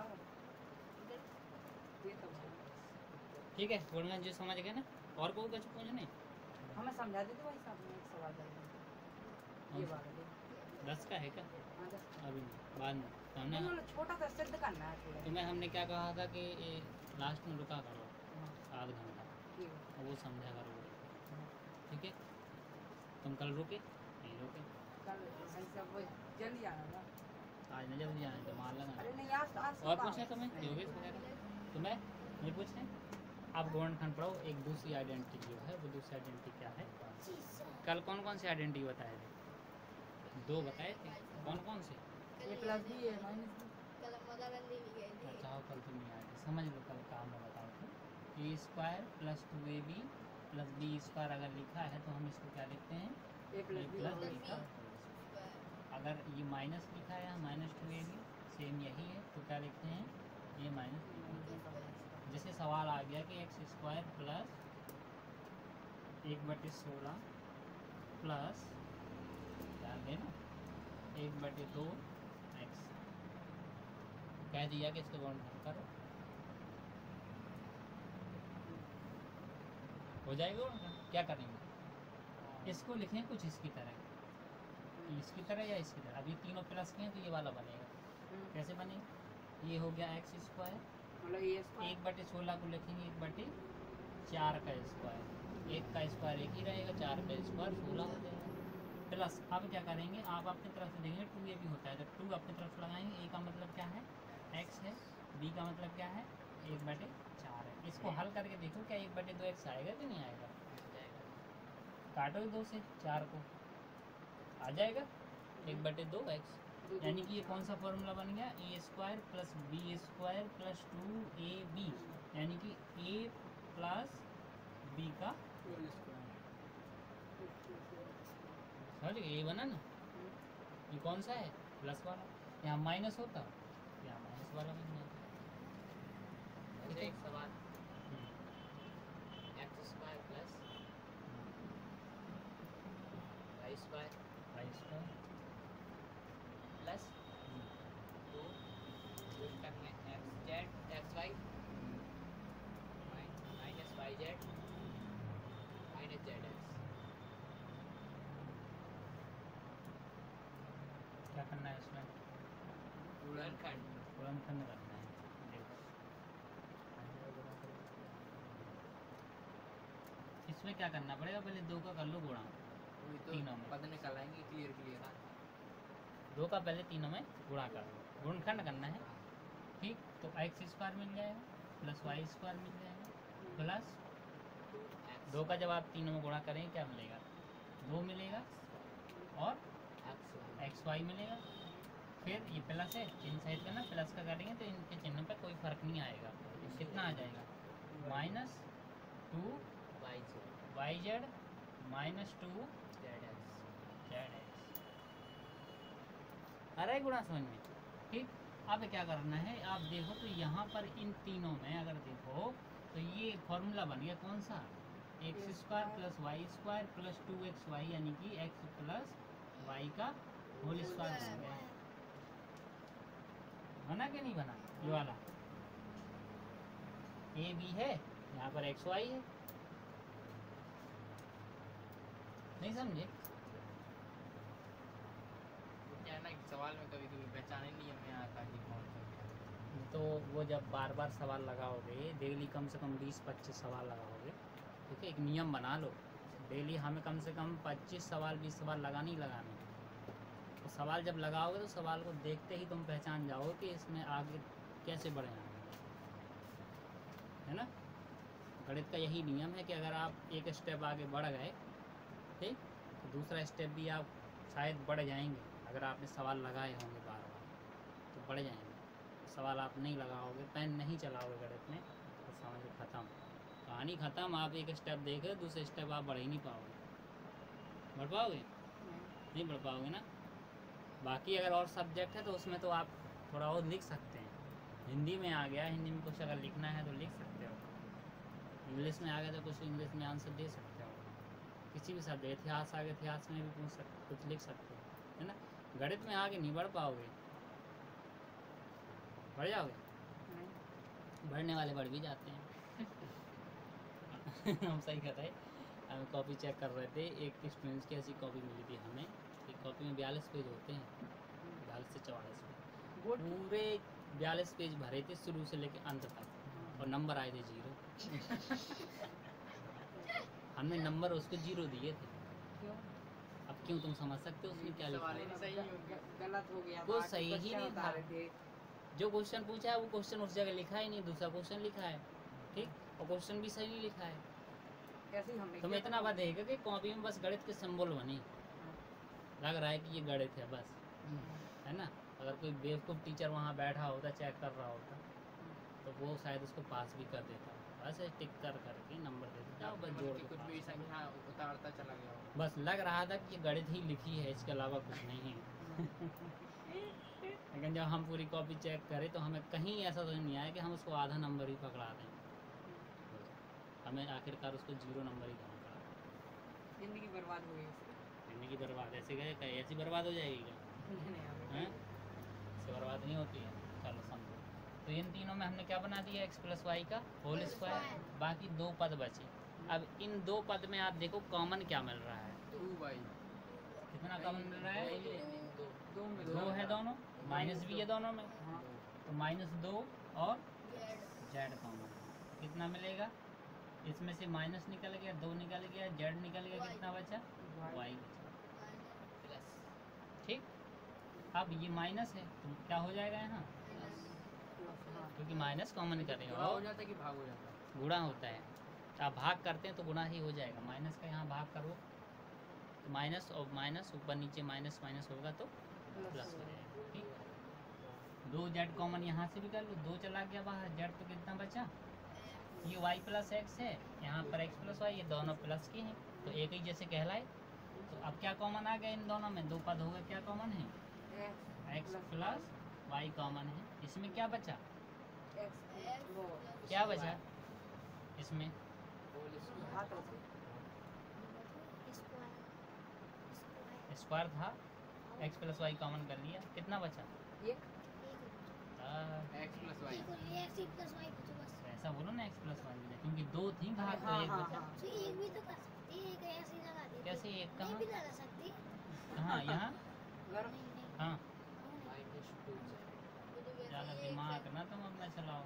ये तो ठीक है, बोलना जो समझ गए ना, और कोई कुछ पूछने? हमें समझा देते भाई साहब ने एक सवाल कर ये बात है दस का है क्या? हाँ दस अभी नहीं, बाद में तो हमने नहीं, मतलब छोटा सा सिद्ध करना है थोड़ा तुम्हें हमने क्या कहा था कि ये लास्ट में रुका करो हाँ, आध घंटा, ठीक है और वो समझा करो, ठीक है। तुम कल रुके नहीं रुके, कल भाई साहब वो जल्दी आना था। आज न जल्दी आए तो मार लगा। अरे नहीं आज आज और सुबह पूछे आओ। तुम्हें योगेश वगैरह? तुम्हें नहीं पूछे? आप गुणनखंड पढ़ो, एक दूसरी आइडेंटिटी जो है वो दूसरी आइडेंटिटी क्या है? कल कौन कौन सी आइडेंटिटी बताए थे? दो बताए थे, कौन कौन से? ए प्लस बी है माइनस बी कल मजा करने भी गए थे। अच्छा कल तुम नहीं आए थे, समझ लो कल काम में बताओ थे। A square plus two A B plus B square अगर लिखा है तो हम इसको क्या लिखते हैं? A A plus B plus होगा। बी का। अगर ये माइनस लिखा है यहाँ minus two A B same यही है, तो क्या लिखते हैं? ये माइनस जैसे सवाल आ गया कि एक्स स्क्वायर प्लस एक बटे सोलह प्लस क्या देना एक बटे दो एक्स, कह दिया कि इसको गुणनखंड करो, हो जाएगा गुणनखंड। क्या करेंगे? इसको लिखें कुछ इसकी तरह, इसकी तरह या इसकी तरह। अब ये तीनों प्लस के हैं तो ये वाला बनेगा, हम्म, कैसे बनेगा? ये हो गया एक्स स्क्वायर, मतलब ये स्क्वायर एक बटे सोलह को लिखेंगे एक बटे चार का स्क्वायर, एक का स्क्वायर एक ही रहेगा, चार का स्क्वायर सोलह हो जाएगा। प्लस अब क्या करेंगे, आप अपनी तरफ से देखेंगे टू ए भी होता है, तो टू अपनी तरफ से लगाएंगे। ए का मतलब क्या है? एक्स है। बी का मतलब क्या है? एक बटे चार है। इसको हल करके देखो, क्या एक बटे दो एक्स आएगा कि नहीं आएगा? काटो दो से चार को, आ जाएगा एक बटे दो एक्स। यानी कि ये कौन सा फॉर्मूला बन गया? A square plus B square plus two A B, यानी कि ए प्लस बी का समझ गए? ये बना ना, ये कौन सा है? प्लस वाला। यहाँ माइनस होता, यहाँ माइनस वाला बन जाता। अच्छा एक सवाल, x square plus y square y square plus two use करने x z x y minus y z minus z x. क्या करना है इसमें? गुणनखंड गुणनखंड करना है। देखो इसमें क्या करना पड़ेगा? पहले दो का कर लो गुणा, वही तीनों में। तो पद निकल आएंगे क्लियर क्लियर। दो का पहले तीनों में गुणा कर लो, गुणनखंड करना है, ठीक। तो एक्स स्क्वायर मिल जाएगा प्लस वाई स्क्वायर मिल जाएगा प्लस दो का जब आप तीनों में गुणा करेंगे क्या मिलेगा? दो मिलेगा और एक्स वाई मिलेगा। फिर ये प्लस है, इन साइड का ना प्लस का करेंगे तो इनके चिन्ह पे कोई फर्क नहीं आएगा। कितना आ जाएगा? Minus two y z y z minus two z x z x. आ रहा है गुणा समझ में? ठीक। अब क्या करना है, आप देखो तो यहाँ पर इन तीनों में अगर देखो तो ये फॉर्मूला बन गया कौन सा, x square plus y square plus two x y, यानी कि एक्स प्लस वाई का होल स्क्वायर बन गया। बना कि नहीं बना? ये वाला ए बी है, यहाँ पर एक्स वाई है। नहीं समझे? क्या है ना कि सवाल में कभी कभी पहचाने नहीं हमें आता कि कौन सा क्या है। तो वो जब बार बार सवाल लगाओगे, डेली कम से कम बीस पच्चीस सवाल लगाओगे, ठीक है, एक नियम बना लो, डेली हमें कम से कम पच्चीस सवाल बीस सवाल लगाने ही लगाने। तो सवाल जब लगाओगे तो सवाल को देखते ही तुम पहचान जाओगे कि इसमें आगे कैसे बढ़े हैं, है ना। गणित का यही नियम है कि अगर आप एक स्टेप आगे बढ़ गए, ठीक, तो दूसरा स्टेप भी आप शायद बढ़ जाएंगे। अगर आपने सवाल लगाए होंगे बार बार तो बढ़ जाएंगे। सवाल आप नहीं लगाओगे, पेन नहीं चलाओगे गणित में, तो समझ खत्म, कहानी खत्म। आप एक स्टेप देखे, दूसरे स्टेप आप बढ़ ही नहीं पाओगे। बढ़ पाओगे? नहीं बढ़ पाओगे ना। बाकी अगर और सब्जेक्ट है तो उसमें तो आप थोड़ा और लिख सकते हैं। हिंदी में आ गया, हिंदी में कुछ अगर लिखना है तो लिख सकते हो। इंग्लिश में आ गया तो कुछ इंग्लिश में आंसर दे सकते हो। किसी भी सब्जेक्ट, इतिहास आ गया, इतिहास में भी पूछ सकते, कुछ लिख सकते हो, है ना। गणित में आगे नहीं बढ़ पाओगे। बढ़ जाओगे? बढ़ने वाले बढ़ भी जाते हैं। हम सही कर रहे, हम कॉपी चेक कर रहे थे, एक स्टूडेंट्स की ऐसी कॉपी मिली थी हमें। एक कॉपी में बयालीस पेज होते हैं, बयालीस से चौवालीस पेज, पूरे बयालीस पेज भरे थे शुरू से लेके अंत तक, और नंबर आए थे जीरो। हमने नंबर उसको जीरो दिए थे। क्यों? अब क्यों, तुम समझ सकते हो उसमें क्या लिखा सवाल है? ही नहीं सही हो गया। गलत हो गया वो था, सही ही क्वेश्चन नहीं बता था। रहे थे। जो क्वेश्चन पूछा है वो क्वेश्चन उस जगह लिखा ही नहीं, दूसरा क्वेश्चन लिखा है, ठीक, और क्वेश्चन भी सही नहीं लिखा है। ऐसे ही हमने तुम्हें किया इतना था। बात है कि कॉपी में बस गणित के सिंबल बने, लग रहा है कि ये गणित है बस, है ना। अगर कोई बेवकूफ़ टीचर वहाँ बैठा होता, चेक कर रहा होता, तो वो शायद उसको पास भी कर देता। बस टिक कर करके नंबर दे देता, बस जोड़ मतलब के कुछ पास। भी संख्या उतारता चला गया होगा। बस लग रहा था कि ये गणित ही लिखी है, इसके अलावा कुछ नहीं है। लेकिन जब हम पूरी कॉपी चेक करें तो हमें कहीं ऐसा तो नहीं आया कि हम उसको आधा नंबर ही पकड़ा दें। हमें आखिरकार उसको जीरो नंबर ही देना पड़ा। जिंदगी बर्बाद हो गई उसकी। जिंदगी बर्बाद ऐसे गए, क्या ऐसी बर्बाद हो जाएगी क्या? नहीं, हमें हैं? इससे बर्बाद नहीं होती है। चलो समझो, तो इन तीनों में हमने क्या बना दिया, एक्स प्लस वाई का होल स्क्वायर। बाकी दो पद बचे। अब इन दो पद में आप देखो कॉमन क्या मिल रहा है, टू बाई कितना कॉमन मिल रहा है? दो दो में दो है दोनों, माइनस भी है दोनों में, हाँ, तो माइनस दो और जेड कॉमन कितना मिलेगा? इसमें से माइनस निकल गया, दो निकल गया, जेड निकल गया, कितना बचा? वाई बचा। प्लस ठीक। अब ये माइनस है तो क्या हो जाएगा यहाँ, हाँ, क्योंकि माइनस कॉमन कर रहे गुणा हो, हो जाता है कि भाग हो जाता है? गुणा होता है। तो आप भाग करते हैं तो गुणा ही हो जाएगा। माइनस का यहाँ भाग करो तो माइनस और माइनस ऊपर नीचे माइनस माइनस होगा तो प्लस हो जाएगा। ठीक। दो जेड कॉमन यहाँ से भी कर लो, दो चला गया बाहर, जेड तो कितना बचा? ये वाई प्लस एक्स है, यहाँ पर एक्स प्लस वाई, ये दोनों प्लस के हैं तो एक ही जैसे कहलाए। तो अब क्या कॉमन आ गया इन दोनों में? दो पद हो गए, क्या कॉमन है? एक्स प्लस वाई कॉमन है। इसमें क्या बचा? एक्स वो क्या बचा इसमें? Whole square. हाथों से स्क्वायर था, एक्स प्लस वाई कॉमन कर लिया, कितना बचा? एक आ, एक्स प्लस वाई तो ऐसा बोलो ना एक्स प्लस वाई, क्योंकि दो थी भाग तो हाँ, एक हाँ, बचा। हाँ। तो एक भी तो कर सकती है, एक ऐसी लगा देती। कैसे एक नहीं कहाँ? भी लगा सकती। कहाँ? यहाँ? घर नहीं, नहीं। हाँ, माइनस टू जेड। ज़्यादा दिमाग ना तुम अपना चलाओ।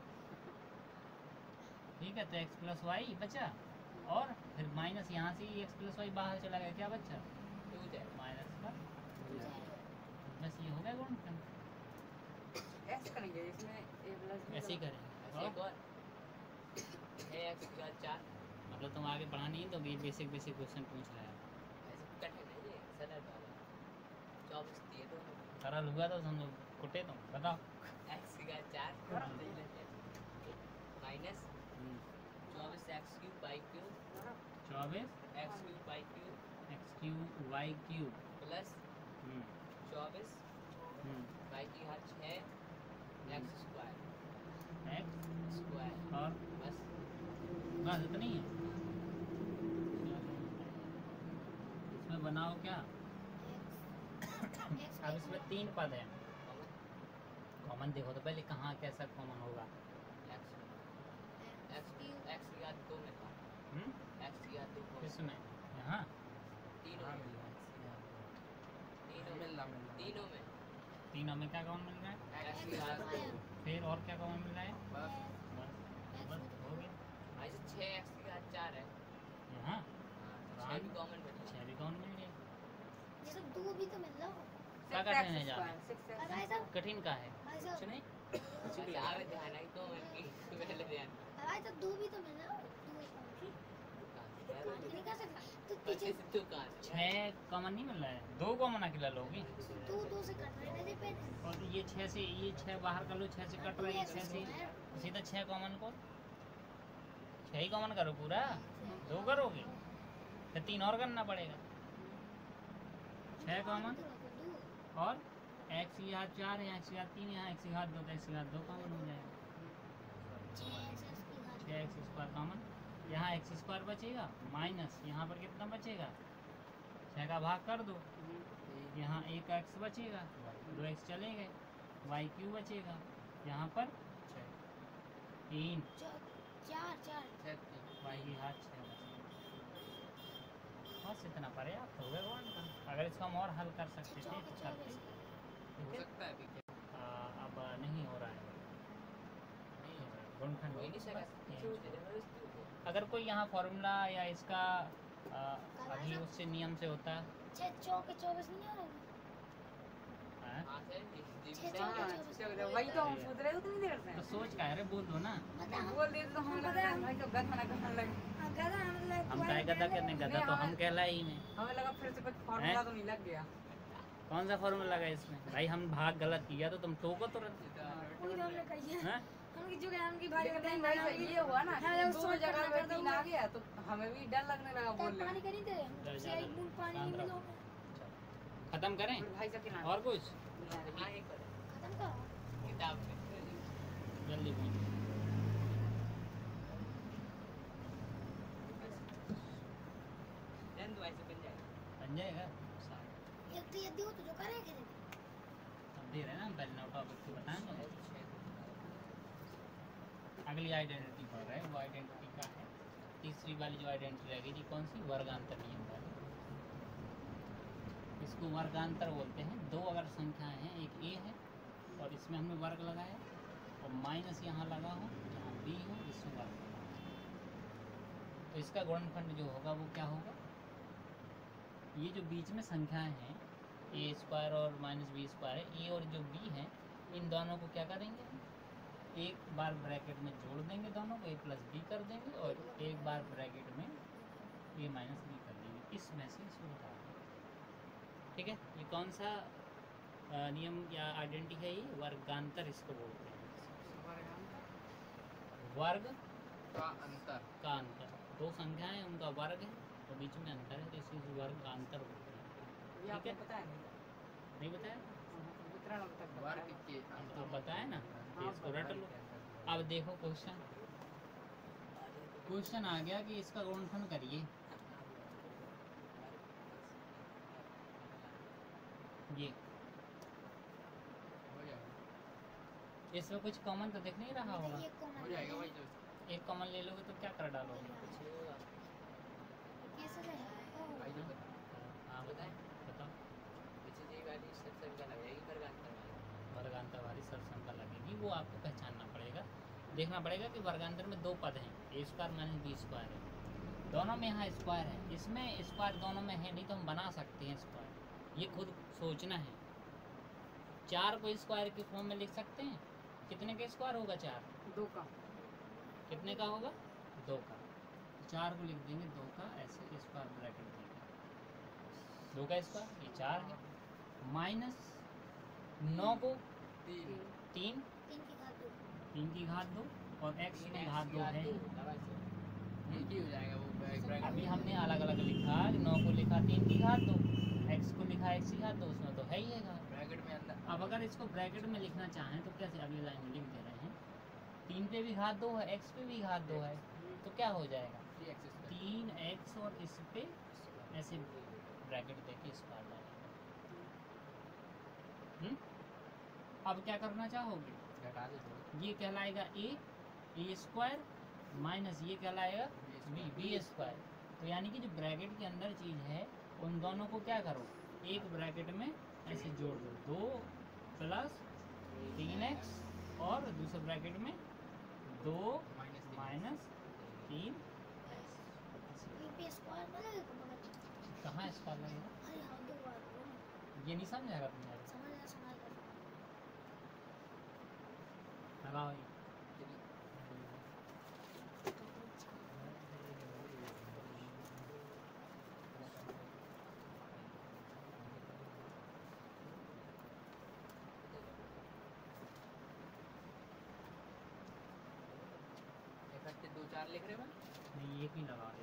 ठीक है, तो एक्स प्लस वाई बचा, और फिर माइनस यहाँ से ही एक्स प्लस वाई बाहर चला गया, क्या बचा? To Z. माइनस का बस ये हो गया गुणनखंड। ऐसे करेंगे इसमें ए प्लस ऐसे ही करेंगे। ऐसे एक और है एक्स का चार। मतलब तुम आगे बढ़ा नहीं तो ये बेसिक बेसिक क्वेश्चन पूछ रहे हैं। ऐसे कठिन है ये, सरल वाला। चौबीस दिए तो सरल हुआ तो समझो, कुटे तुम बताओ। एक्स का चार माइनस हम्म, चौबीस एक्स क्यूब बाई क्यूब चौबीस x cube y cube x cube y cube plus hmm, चौबीस हम्म, वाई की घात छः एक्स स्क्वायर एक्स स्क्वायर और बस बस इतनी है। इसमें बनाओ क्या, एक्स अब इसमें तीन पद हैं। कॉमन कॉमन देखो तो पहले कहाँ कैसा कॉमन होगा। एक्स एक्स क्यूब एक्स की घात दो में था हम्म, एक्स की घात दो को किसमें, यहाँ तीनों में तीनों में तीनों में तीनों में क्या कॉमन मिल रहा है, एक्स की घात दो फिर और क्या कॉमन मिल रहा है, बस बस बस हो गया। भाई से छः एक्स की घात चार है यहाँ हाँ छः भी कॉमन बची छः भी कॉमन मिल गया। जैसे दो भी तो मिल रहा हो। क्या सिक्स कठिन है एक्स ज्यादा? स्क्वायर, सिक्स और एक्स भाई साहब कठिन का है भाई कुछ साहब नहीं। अच्छा आगे ध्यान आई तो मिल गई पहले ध्यान और भाई साहब दो भी तो मिल रहा हो। दो कौन नहीं कर सकता तो पीछे पीछे से तू कहाँ से छः कॉमन नहीं मिल रहा है, दो कॉमन अकेला लोगे। दो दो से कट रहे थे पहले। और ये छः से ये छः बाहर कर लो, छः से कट रहा है, छः से सीधा छः कॉमन को छः ही कॉमन करो पूरा, दो करोगे तो तीन और करना पड़ेगा। छः कॉमन और एक्स की घात चार है, एक्स की घात तीन है, यहाँ एक्स की घात दो, तो एक्स की घात दो कॉमन हो जाएगा। छः एक्स स्क्वायर कॉमन, यहाँ एक्स स्क्वायर बचेगा माइनस यहाँ पर कितना बचेगा, छः का भाग कर दो, यहाँ एक एक्स बचेगा, दो एक्स चले गए, वाई क्यू बचेगा, यहाँ पर तीन चार चार वाई की घात छः बचेगा। बस इतना पर्याप्त हो गया गौन का। अगर इसको हम और हल कर सकते थे तो करते। हो सकता है अभी क्या आ, अब नहीं हो रहा है, नहीं हो रहा है गुणनखंड हो ही नहीं बस सका यही। जबरदस्ती हो गई अगर कोई यहाँ फॉर्मूला या इसका आ, अभी उससे नियम से होता है छः चौके चौबीस नहीं हो रहा हाँ? हाँ सर जी छः जी हाँ, चौके चलो, चलो, वही तो हम सोच रहे उतनी देर से तो सोच का है रे, बोल दो ना। बोल दे तो हम लग रहा है भाई तो गद मना करने लगे हाँ, गधा मतलब हम काय गदा करने गदा नहीं, तो हम हमें- कहला ही नहीं। हमें लगा फिर से कुछ फॉर्मूला तो नहीं लग गया। कौन सा फॉर्मूला लगा इसमें भाई, हम भाग गलत किया तो तुम टोको तुरंत कोई तो हमने कही है हैं? हमकी जो है हमकी भाई लेकिन का नहीं भाई टाइम सही ये हुआ ना हाँ, कि जब दो सोच जगह करना पे करता तीन हूँ। आ गया तो हमें भी डर लगने लगा बोलने पानी में। करी थे जा, से जा, एक बूंद पानी नहीं शांत मिलो रहो। खत्म करें फिर भाई साहब के नाम और कुछ हाँ ये करो खत्म करो। किताब में जल्दी बोल। जन दुआई से बन जाएगा बन जाएगा एक तो यदि हो तो जो करेंगे रे। अब दे रहे हैं ना पहले नौ टॉपिक को बताएं। अगली आइडेंटिटी पढ़ रहे हैं, वो आइडेंटिटी का है तीसरी वाली जो आइडेंटिटी रहेगी जी कौन सी, वर्गांतर नियम वाली। इसको वर्गांतर बोलते हैं। दो अगर संख्याएं हैं, एक ए है और इसमें हमने वर्ग लगाया और माइनस यहाँ लगा हो, यहाँ बी हो, इसमें वर्ग लगा हो। तो इसका गुणनखंड जो होगा वो क्या होगा, ये जो बीच में संख्याएं हैं ए स्क्वायर और माइनस बी स्क्वायर है, ए और जो बी है इन दोनों को क्या करेंगे हम एक बार ब्रैकेट में जोड़ देंगे, दोनों को ए प्लस बी कर देंगे और एक बार ब्रैकेट में ए माइनस बी कर देंगे, इसमें से इसको हटा देंगे। ठीक है, ये कौन सा अ, नियम या आइडेंटिटी है, ये वर्गांतर इसको बोलते हैं। वर्ग का अंतर का अंतर, दो संख्याएं हैं उनका वर्ग है और बीच में अंतर है, तो इसी वर्ग का अंतर बोलते हैं। ये आपको ठीक है। पता है नहीं? नहीं बताया, वितरण अब तक वर्ग बताया। के अब तो बताया ना, तो हाँ, इसको रट बताया लो। क्या अब देखो क्वेश्चन, क्वेश्चन आ गया कि इसका गुणनखंड करिए। ये हो जाएगा इसमें कुछ कॉमन तो दिख नहीं रहा होगा, ये कौन हो जाएगा भाई जो एक कॉमन ले लोगे तो क्या कर डालोगे। कुछ नहीं होगा कैसे है भाई जो हाँ बताएं, बताओ। पीछे जी वाली सब सब का लग जाएगी वर्गांतर वाली वर्गांतर वाली सरसंख्या लगेगी, वो आपको पहचानना पड़ेगा। देखना पड़ेगा कि वर्गांतर में दो पद हैं, A square minus B square है, दोनों में यहाँ स्क्वायर है, इसमें स्क्वायर दोनों में है नहीं तो हम बना सकते हैं स्क्वायर, ये खुद सोचना है। चार को स्क्वायर की फॉर्म में लिख सकते हैं, कितने का स्क्वायर होगा चार, दो का कितने का होगा, दो का। चार को लिख देंगे दो का, ऐसे स्क्वायर ब्रैकेट देंगे, दो का स्क्वायर ये चार है, माइनस नौ को तीन तीन, तीन की घात दो तीन की घात दो और एक्स तीन में एक्स घात की दो घात है, दो, लगा से। एक ही हो जाएगा वो ब्रैकेट ब्रैकेट अभी हमने अलग अलग लिखा, नौ को लिखा तीन की घात दो, एक्स को लिखा एक्स की घात दो, उसमें तो है ही है घात। ब्रैकेट में अंदर अब अगर इसको ब्रैकेट में लिखना चाहें तो कैसे, अगली लाइन में लिख दे रहे हैं, तीन पे भी घात दो है, एक्स पे भी घात दो है, तो क्या हो जाएगा, थ्री एक्स स्क्वायर तीन एक्स और इस पे ऐसे ब्रैकेट देके स्क्वायर डालेंगे। हम्म? अब क्या करना चाहोगे, घटा दो थोड़ा ये कहलाएगा ए ए स्क्वायर माइनस ये कहलाएगा बी बी स्क्वायर। तो यानी कि जो ब्रैकेट के अंदर चीज़ है उन दोनों को क्या करो, एक ब्रैकेट में ऐसे जोड़ दो, दो प्लस तीन एक्स और दूसरे ब्रैकेट में दो माइनस तीन माइनस तीन एक्स। ये पे स्क्वायर बनेगा कब? कहाँ स्क्वायर लगेगा, अरे हाँ दो बार बोलो। ये नहीं समझाएगा तुम्हारे, समझ गया समझ गया। लगाओ ये। इकट्ठे दो चार लिख रहे हो नहीं एक ही लगा रही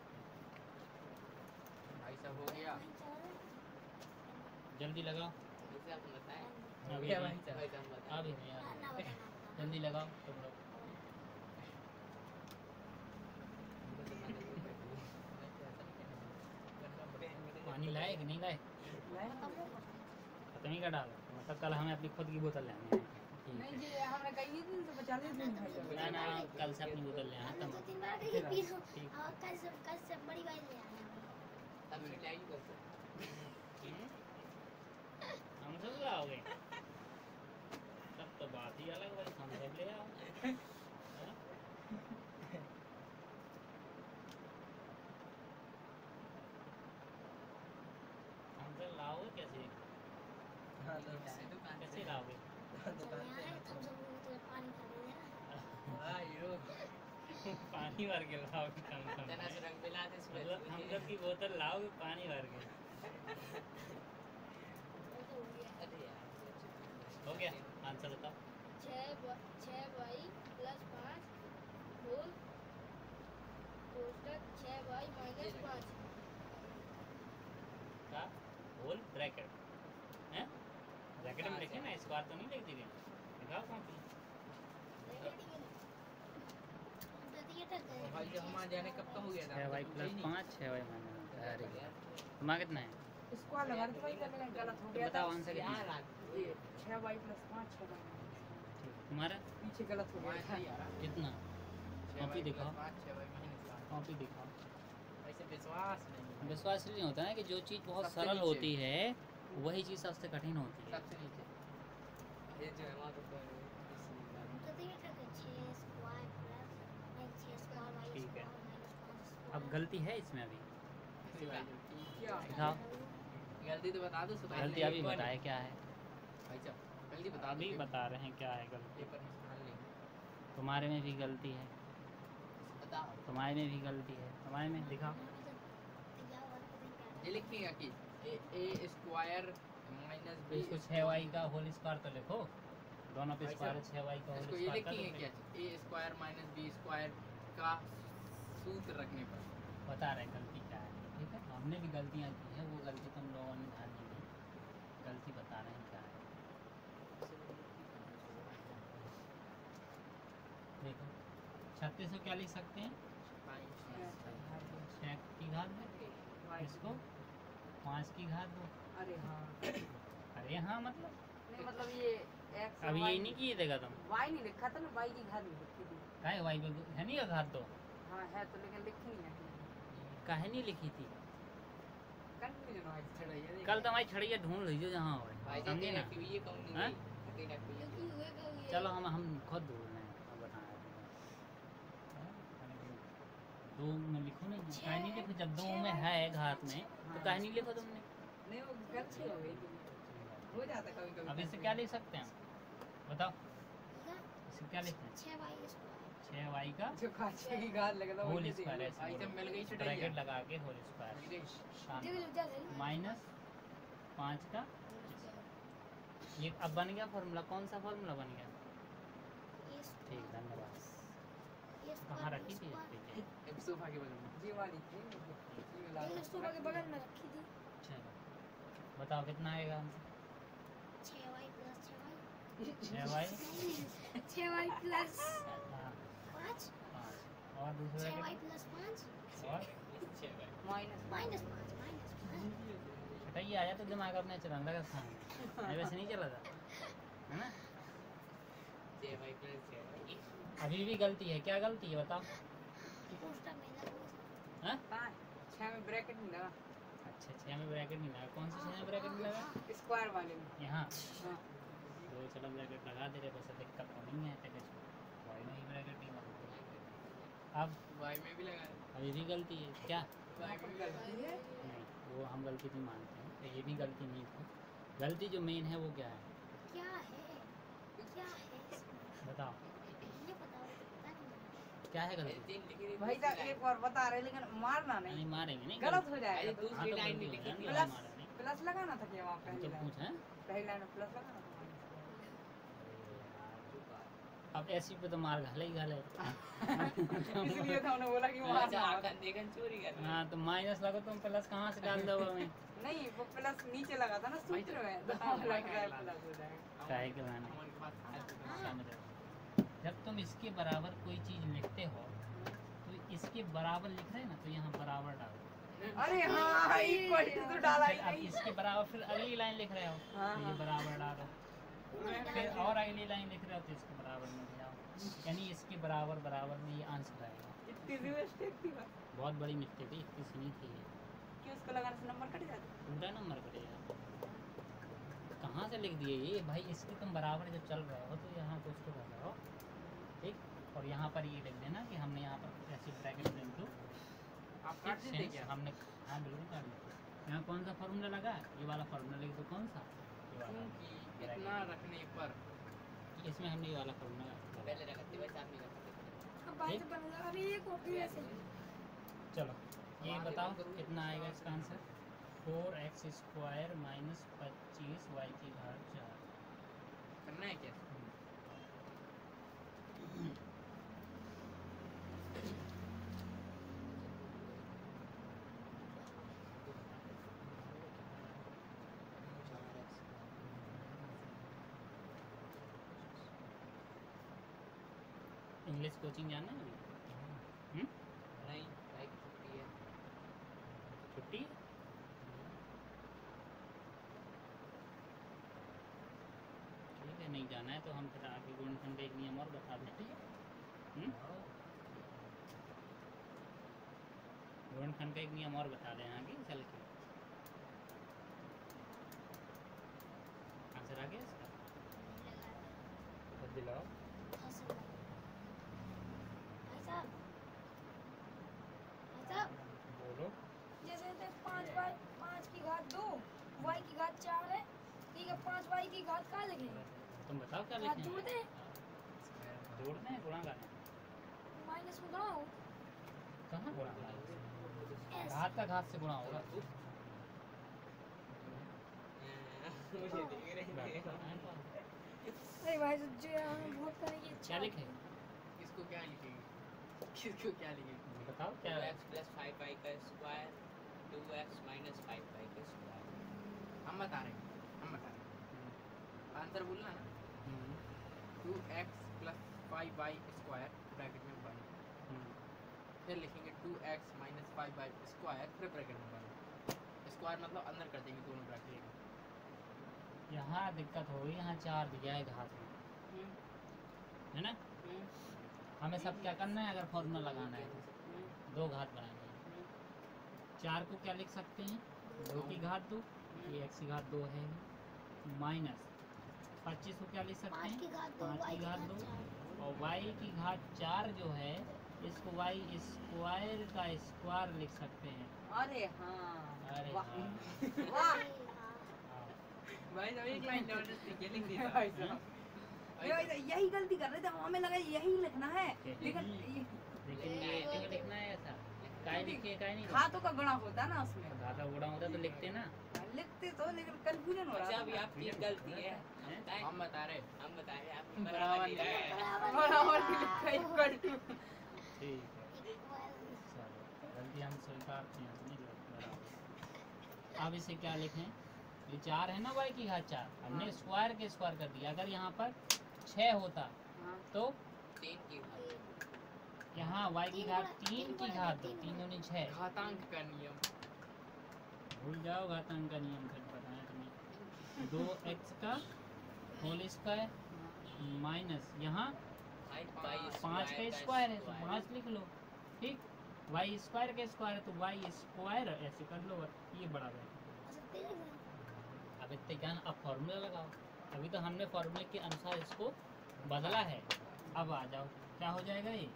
भाई साहब हो गया जल्दी लगाओ, जैसे आपने बताया अभी क्या नहीं, भाई साहब भाई साहब बताया अभी नहीं, अभी ना नहीं। बताना जल्दी लगाओ तुम लोग। पानी लाए कि नहीं लाए, खत्म ही का डालो, मतलब कल हमें अपनी खुद की बोतल लेनी है। ठीक नहीं है। जी हमने कही थी तो बचा ली थी भाई ना ना कल से अपनी बोतल ले आना हमने तुम। दो तीन बार कही पी लो। ठीक। हाँ कल से कल से बड़ी वाली ले आना। तब मिल जाएगी कल से हम्म? हम सब लाओगे, तब तो बात ही अलग भाई, हम सब ले आओ। हाँ? हम सब लाओगे कैसे, दुकान कैसे लाओगे, चल यहाँ है थम सब तो पानी खा ले लेना। हाँ हीरो पानी भर के लाओगे कम कम, जना से रंग मिला दे मतलब हम सब की बोतल लाओगे पानी भर के। अरे यार हो गया, आंसर बताओ। छः ब- छः वाई प्लस पाँच होल कोष्टक छः वाई माइनस पाँच का होल ब्रैकेट हैं, ब्रैकेट में लिखे ना, स्क्वायर तो नहीं लिख दिए, दिखाओ कॉपी। भाई जब हम आ जाने कब का हो गया था छः वाई प्लस पाँच, छः वाई माइनस, अरे तुम्हारा कितना है, इसको लगा दे भाई करने गलत हो तो गया बताओ था आंसर कितना है? यार ये छः वाई प्लस पाँच छः वाई ठीक, तुम्हारा पीछे गलत हो गया था कितना, कॉपी दिखाओ, पाँच छः भाई माइनस पाँच कॉपी दिखाओ। ऐसे विश्वास नहीं विश्वास नहीं होता है कि जो चीज़ बहुत सबसे सरल नीचे। होती है वही चीज़ सबसे कठिन होती है। सबसे नीचे ये जो है वहाँ तो ठीक है। अब गलती है इसमें अभी, क्या दिखाओ, गलती तो बता दो सुधार गलती लेंगे अभी एक बार। बताए क्या है, भाई साहब गलती बता अभी दो बता रहे हैं क्या है गलती। पेपर में सुधार लेंगे तुम्हारे में भी गलती है, बताओ तुम्हारे में भी गलती है, तुम्हारे में दिखाओ। ये लिखेगा कि ए ए स्क्वायर माइनस तो बी इसको छः वाई का होल स्क्वायर तो लिखो, दोनों पे भाई स्क्वायर साहब, छः वाई का होल इसको ये स्क्वायर कर लिखेंगे दो क्या फिर। A square minus B square का सूत्र रखने पर बता रहे हैं गलती क्या है, ठीक है। हमने भी गलतियाँ की हैं, वो गलती तुम लोगों ने ध्यान नहीं दी, गलती बता रहे हैं क्या है। देखो छत्तीस को क्या लिख सकते हैं, छः की घात दो, इसको पाँच की घात दो, अरे हाँ अरे हाँ मतलब नहीं मतलब ये एक्स अब ये नहीं किए देगा तुम, वाई नहीं लिखा था ना, वाई की घात नहीं लिखी थी। काहे वाई पे है नहीं का घात दो, हाँ है तो लेकिन लिखी नहीं है काहे नहीं लिखी थी, कंफ्यूजन हो छड़ैया कल तो हमारी छड़िया ढूंढ लीजिए जहाँ हो भाई समझे ना। कि ये कौन नहीं हाँ? गई हकीकत में क्योंकि हुए का हुए चलो हम हम खुद ढूंढ रहे हैं, अब बताएं दो में लिखो नहीं, काहे नहीं लिखो, जब दो में है घात में तो काहे नहीं लिखो तुमने। नहीं वो गलती हो गई थी। हो जाता कभी कभी अब इससे क्या लिख सकते हैं, बताओ इससे क्या लिखते हैं, छः वाई का जो काचे की घात लगता है होल वही स्क्वायर थी। ऐसे भाई जब मिल गई बोलो, छड़ैया ब्रैकेट लगा के होल मिल स्क्वायर गई देख लो जा दे माइनस पाँच का, ये अब बन गया फॉर्मूला, कौन सा फॉर्मूला बन गया, ठीक धन्यवाद। कहाँ रखी थी इस पे? एक सोफा के बगल में। जी वाली थी इसी में ला मैंने के सुबह के रखी बगल थी। में रखी थी। चलो बताओ कितना आएगा आंसर? छः वाई प्लस छः वाई छः वाई नहीं छः वाई प्लस हाँ, पाँच पाँच और दूसरे छः वाई के प्लस पाँच और छह भाई। माइनस माइनस पाँच माइनस पाँच बेटा ये आया तो दिमाग अपने चुराने का था, नहीं वैसे नहीं चला था, है ना? छह भाई प्लस छह भाई। अभी भी गलती है, क्या गलती है बताओ? कोष्टक में लगा हाँ? हाँ छः में ब्रैकेट नहीं लगा अच्छा छः में ब्रैकेट नहीं लगा, कौन सी छः में ब्रैकेट नहीं लगा? स्क्वायर वाले में यहाँ हाँ तो चलो ब्रैकेट लगा दे रहे, वैसे दिक्कत तो नहीं है तेरे को, वाई में ही ब्रैकेट नहीं लगा। अब वाई में भी लगा है। अभी भी गलती है क्या? वाई में भी लगा है। नहीं वो हम गलती नहीं मानते हैं, तो ये भी गलती नहीं थी। गलती जो मेन है वो क्या है क्या है क्या है इसमें? बताओ? ये बताओ पता नहीं क्या है गलती? तीन लिखी थी भाई साहब एक और बता रहे लेकिन मारना नहीं नहीं मारेंगे नहीं, गलत हो अरे जाएगा तो। दूसरी हाँ, तो लाइन गलती नहीं हो लिखी जाएगी, थी। नहीं प्लस मारा नहीं। प्लस लगाना था क्या वहाँ हम पहली तो लाइन पूछ हैं पहली लाइन में प्लस लगाना था अब ऐसी पे तो मार घाले ही घाले। इसलिए तो हमने बोला कि अच्छा मारना आखन देखन चोरी कर रहा है। हाँ तो माइनस लगो तुम प्लस कहाँ से डाल दो हमें? नहीं वो प्लस नीचे लगा था ना सूत्र में तो हाँ, लग रहा है हाँ, प्लस हो जाएगा काहे के लाना? अमन के पास है तो समझ रहे हो? जब तुम इसके बराबर कोई चीज लिखते हो तो इसके बराबर लिख रहे हैं ना, तो यहाँ बराबर डालो। अरे हाँ इक्वल टू तो डाला ही फिर अब नहीं इसके बराबर फिर अगली लाइन लिख रहे हो हाँ, तो ये हाँ। बराबर डालो, फिर और अगली लाइन लिख रहे हो तो इसके बराबर में ले जाओ, यानी इसके बराबर बराबर में ये आंसर आएगा। इतनी सी मिस्टेक थी बस बहुत बड़ी मिस्टेक है, इतनी सी नहीं थी ये। कि उसको लगाने से नंबर कट जाते पूरा नंबर कटेगा। कहाँ से लिख दिए ये भाई? इसके तुम बराबर जब चल रहे हो तो यहाँ कुछ तो कर रहे हो, ठीक? और यहाँ पर ये लिख देना कि हमने यहाँ पर ऐसे ब्रैकेट इनटू आप काट देते क्या? हमने हाँ बिल्कुल काट दिया। यहाँ कौन सा फार्मूला लगा? ये वाला फार्मूला लिख दो। कौन सा? ये वाला। क्योंकि इतना रखने पर इसमें हमने ये वाला फार्मूला लगा। पहले रखते वैसे आप नहीं रखते। अब बात बन गया अभी ये कॉपी ऐसे चलो ये आगे बताओ बंद करो। कितना आएगा इसका answer? Four x square minus पच्चीस वाई की घात चार। करना है क्या? इंग्लिश कोचिंग जाना है अभी? हम्म? नहीं भाई छुट्टी है। छुट्टी है? ठीक है नहीं जाना है तो हम फिर आगे गुणनखंड का एक नियम और बता देते हैं। हम्म? गुणनखंड का एक नियम और बता दें आगे चल के। आंसर आ गया इसका? तो दिलाओ। फसल भाई साहब भाई साहब बोलो। जैसे तो पाँच वाई पाँच की घात दो वाई की घात चार है, ठीक है? पाँच वाई की घात कहाँ लगे? तुम बताओ क्या घात लिखें? जोड़ दे, जोड़ना है गुणा करना है? माइनस में गुणा हो। कहाँ गुणा करना है? एस घात का घात से गुणा होगा। मुझे देख रहे थे। अरे भाई साहब जो हमें बहुत करेंगे क्या लिखे? किसको क्या लिखेंगे? किसको क्या लिखेंगे? बताओ क्या टू है? एक्स प्लस फाइव वाई का square two x minus five y का स्क्वायर। हम बता रहे हैं हम बता रहे हैं आंसर बोलना ना। Hmm, two x plus five y square bracket में वन, हम्म, फिर लिखेंगे two x minus five y square फिर ब्रैकेट में वन। स्क्वायर मतलब अंदर कर देंगे दोनों ब्रैकेट। यहाँ दिक्कत होगी, यहाँ चार दिया है घात में, है ना? हमें सब क्या करना है? अगर फॉर्मूला लगाना है तो दो घात बनानी है। चार को क्या लिख सकते हैं? दो की घात दो, ये एक्स की घात दो है, माइनस पच्चीस को क्या लिख सकते पाँच हैं? की घात दो पाँच वाई की की घात घात दो चार और वाई की घात चार जो है इसको वाई स्क्वायर का स्क्वायर लिख सकते हैं। अरे हाँ अरे वाह हाँ। वाह हाँ। भाई साहब एक लाइन जबरदस्ती के लिख दिया। भाई साहब ये भाई साहब यही गलती कर रहे थे, हमें लगा यही लिखना है लेकिन ये लेकिन ये क्यों लिखना है ऐसा? काय लिखिए काय नहीं? खातों का गुणा होता है ना उसमें घाटा गुणा होता तो लिखते ना। लिखते तो लेकिन कंफ्यूजन हो अच्छा रहा अभी था आपकी गलती है। हैं? हम बता रहे हम बता रहे आप बराबर नहीं है। बराबर बराबर नहीं लिखा इक्वल टू ठीक है, इक्वल चलो गलती हम स्वीकारते हैं, नहीं बराबर। अब इसे क्या लिखें, ये चार है ना वाई की घात चार, हमने स्क्वायर के स्क्वायर कर दिया। अगर यहाँ पर छः होता हाँ तो तीन की घात यहाँ वाई की तीन घात गुणा- तीन तीन की गुणा घात दो, तीन तीन गुणा। दूनी छः। घातांक का नियम। भूल जाओ घातांक का नियम, फिर पता है तुम्हें। दो एक्स का होल स्क्वायर माइनस यहाँ पाँच का स्क्वायर है तो पाँच लिख लो, ठीक। वाई स्क्वायर का स्क्वायर है तो वाई स्क्वायर ऐसे कर लो, ये बराबर है। अब इतने ज्ञान, अब फॉर्मूला लगाओ। अभी तो हमने फॉर्मूले के अनुसार इसको बदला है। अब आ जाओ, क्या हो जाएगा ये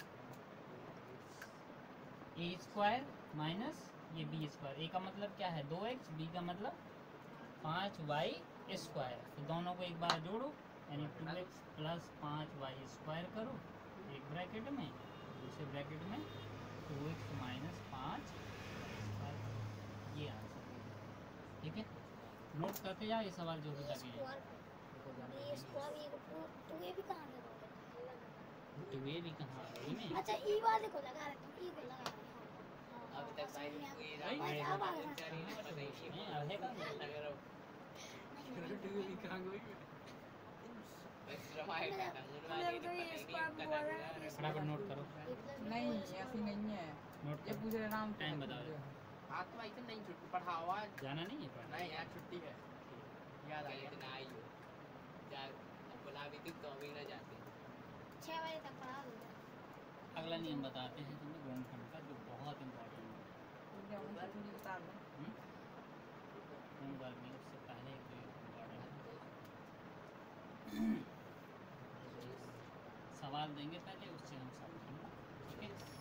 ए स्क्वायर माइनस ये बी स्क्वायर। ए का मतलब क्या है दो एक्स, बी का मतलब पाँच वाई स्क्वायर। तो दोनों को एक बार जोड़ो, यानी टू एक्स प्लस पाँच वाई स्क्वायर करो एक ब्रैकेट में, दूसरे ब्रैकेट में टू एक्स माइनस पाँच स्क्वायर करो। ये आंसर है, ठीक है। नोट करते जाओ ये सवाल जो भी लगे हैं। ये स्क्वायर ये को तो ये भी कहां लगाओगे? तो ये भी कहाँ है में? अच्छा ई वाले को लगा रहे तुम, ई को लगा रहे हो। अब तक भाई कोई भाई, राइट अब आ गया। बेचारी ने पता नहीं हैं, अब है कहाँ? अगर नहीं, कहां गई एक्स्ट्रा माइक का मेरे को ये स्क्वायर बोल रहा है। फटाफट नोट करो, नहीं ऐसी नहीं है, नोट ये करो। पूछ रहे नाम टाइम बताओ। हाथ में इतना नहीं छुट्टी पढ़ावा जाना नहीं है पढ़ने? नहीं यार छुट्टी है याद आ गया इतना आई हो जा बुला भी थी तो भी ना जाते छह बजे तक पढ़ा दूंगा। अगला नियम बताते हैं तुम्हें गुणनखंड का, जो बहुत इम्पोर्टेंट है। थोड़ी बता दो। हम्म? होमवर्क में उससे पहले एक इम्पोर्टेंट सवाल देंगे पहले, उससे हम समझेंगे, ठीक है।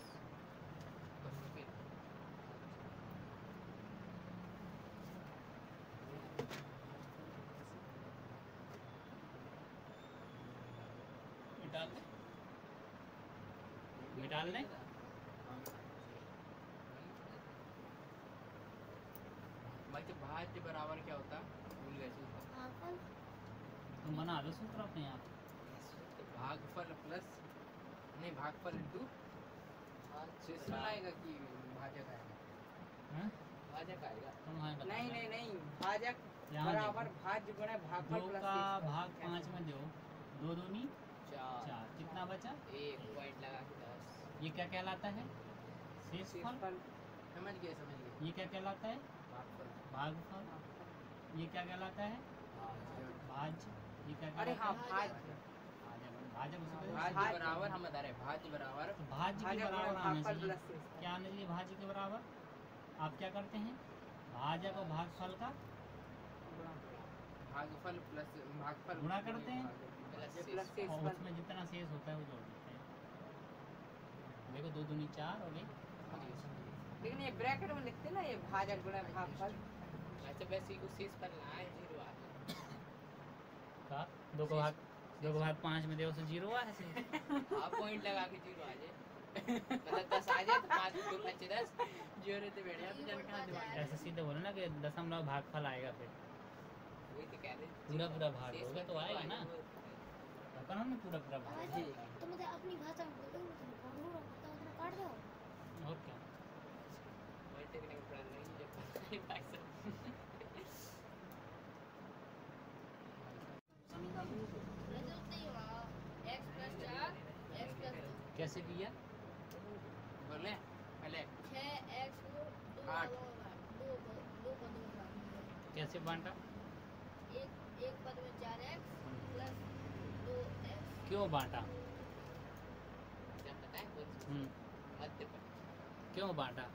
मिटा दें, मिटा दें। भाई तो भाज्य बराबर क्या होता भूल गए सूत्र हां कल तुम बना दो सूत्र अपने आप। तो भागफल प्लस नहीं भागफल इंटू शेष आएगा कि भाजक आएगा हैं? भाजक आएगा तुम हाँ बता नहीं दो। नहीं नहीं भाजक यहाँ बराबर देखो। भाज्य गुणा भागफल दो प्लस का शेष का। भाग पाँच में दो, दो दूनी चार चार, कितना बचा? एक पॉइंट लगा के दस ये क्या कहलाता है? शेषफल। शेषफल समझ गए समझ गए ये क्या कहलाता है? भागफल भागफल। ये क्या कहलाता है? भाज्य। ये क्या अरे हाँ कहलाता है? भाज्य भाजक। भाजक उसे कहते हैं। भाज्य भाज्य। बराबर हम बता रहे हैं भाज्य बराबर तो भाज्य के भाज्य गुणा बराबर आना भागफल चाहिए। प्लस शेष का। क्या आना चाहिए भाज्य के बराबर? आप क्या करते हैं? भाजक और भागफल का गुणा। भागफल प्लस भागफल गुणा करते हैं। प्लस ये शेष। प्लस शेष और फल। उसमें जितना शेष होता है वो जोड़ देते हैं। देखो दो दूनी चार हो गई। लेकिन ये ब्रैकेट में लिखते ना ये भाजक गुणा भागफल। अच्छा वैसे ही शेष पर ना है जीरो आ का दो को भाग दो को भाग पाँच में दो से जीरो आ ऐसे। आप पॉइंट लगा के जीरो आ जाए मतलब दस आ जाए तो पाँच दो पच्चीस दस जीरो रहते बैठ जाए तो जन कहाँ दिमाग ऐसे सीधे बोलो ना कि दशमलव भागफल आएगा, फिर वही तो कह रहे पूरा पूरा भाग शेष होगा पर तो आएगा जीरो ना। आ अपन हमने पूरा पूरा भाग अरे तो मतलब अपनी भाषा में बोल दो, तुम कानून होता उतना काट दो। और क्या। वही टेक्निक पढ़ रही है जब पैसा रिजल्ट नहीं हुआ x प्लस चार x प्लस दो कैसे किया? बोले पहले छः x को दो आठ। भागों में बांट दो को दो पदों में बांट दिया। कैसे बांटा? एक एक पद में चार x प्लस दो x क्यों बांटा? जब पता है कुछ हम्म, मध्य पर क्यों बांटा?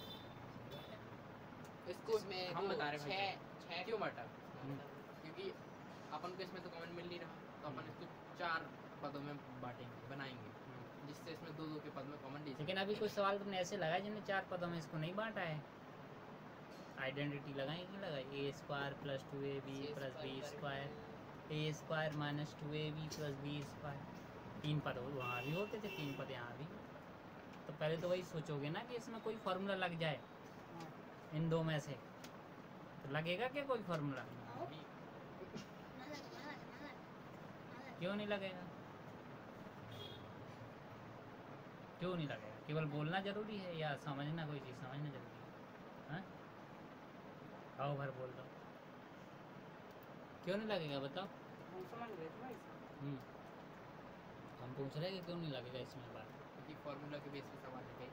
इसको इसमें हम वो बता रहे हैं छः छः क्यों बांटा हम्म। क्योंकि अपन को इसमें तो कमेंट मिल नहीं रहा तो अपन इसको चार पदों में बांटेंगे बनाएंगे जिससे इसमें दो दो के पद में कॉमन डी लेकिन अभी कुछ सवाल तुमने ऐसे लगाए जिन्हें चार पदों में इसको नहीं बांटा है। आइडेंटिटी लगाई कि लगाई? A square plus two A B plus B square, A square minus two A B plus B square. तीन पद वहाँ भी होते थे, तीन पद यहाँ भी। तो पहले तो वही सोचोगे ना कि इसमें कोई फार्मूला लग जाए इन दो में से, तो लगेगा क्या कोई फार्मूला? ना लगा ना लगा ना लगा ना लगा। क्यों नहीं लगेगा? क्यों नहीं लगेगा? केवल बोलना जरूरी है या समझना, कोई चीज़ समझना जरूरी है? हाँ, आओ भर बोल दो, क्यों नहीं लगेगा बताओ? हम समझ रहे थे भाई साहब। हम्म, हम पूछ रहे हैं कि क्यों नहीं लगेगा इसमें बात। क्योंकि फॉर्मूला के बेस पे सवाल है।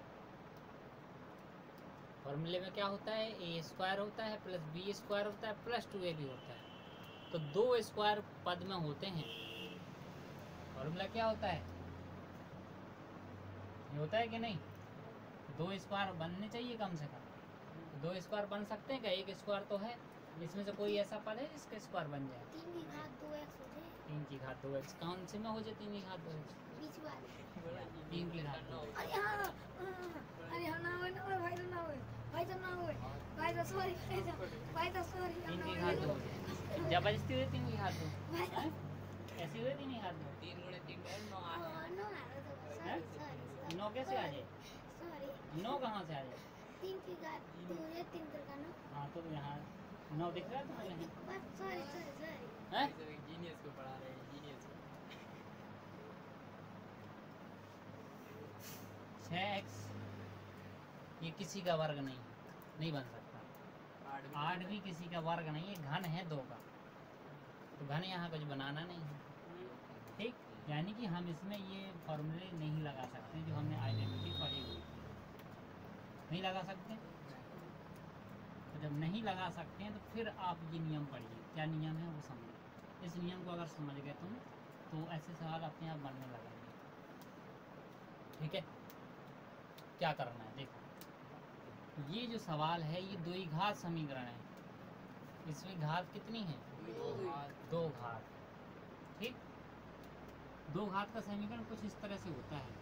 फॉर्मूले में क्या होता है? ए स्क्वायर होता है प्लस बी स्क्वायर होता है प्लस टू ए बी होता है। तो दो स्क्वायर पद में होते हैं। फॉर्मूला क्या होता है? ये होता है कि नहीं? दो स्क्वायर बनने चाहिए कम से कम। दो स्क्वायर बन सकते हैं क्या? एक स्क्वायर तो है, इसमें से कोई ऐसा पद है जिसका स्क्वायर बन जाए? तीन की घात दो एक्स हो जाए, तीन की घात दो एक्स कौन से में हो जाए? तीन की घात दो एक्स, बीच वाले। तीन की घात दो। अरे हाँ हाँ, हाँ, अरे हाँ ना होए ना होए भाई, तो ना होए भाई, तो ना होए भाई, तो सॉरी भाई, तो भाई तो सॉरी, तीन की घात दो जबरदस्ती हुई, तीन की घात दो ऐसी हुई, तीन की घात दो। तीन गुणे तीन का नौ आ हाँ, नो आ रहा था, हैं? सॉरी सॉरी नौ कैसे आ जाए? सॉरी। नौ कहाँ से आ जाए? तीन की घात दो है, तीन का नो। हाँ तो यहाँ नौ दिख रहा है तुम्हें? बस सॉरी सॉरी सॉरी। हैं? जीनियस को पढ़ा रहे हैं, जीनियस को। छः एक्स ये किसी का वर्ग नहीं है, नहीं बन सकता। आठ भी आठ भी किसी का वर्ग नहीं है, घन है दो का। तो घन यहाँ कुछ बनाना नहीं है, ठीक? यानी कि हम इसमें ये फॉर्मूले नहीं लगा सकते जो हमने आइडेंटिटी पढ़ी हुई, नहीं लगा सकते। तो जब नहीं लगा सकते हैं तो फिर आप ये नियम पढ़िए, क्या नियम है वो समझिए। इस नियम को अगर समझ गए तुम तो ऐसे सवाल अपने आप बनने लगेंगे, ठीक है? क्या करना है देखो, ये जो सवाल है ये दो ही घात समीकरण है। इसमें घात कितनी है? दो हाथ दो घात, ठीक? दो घात का समीकरण कुछ इस तरह से होता है,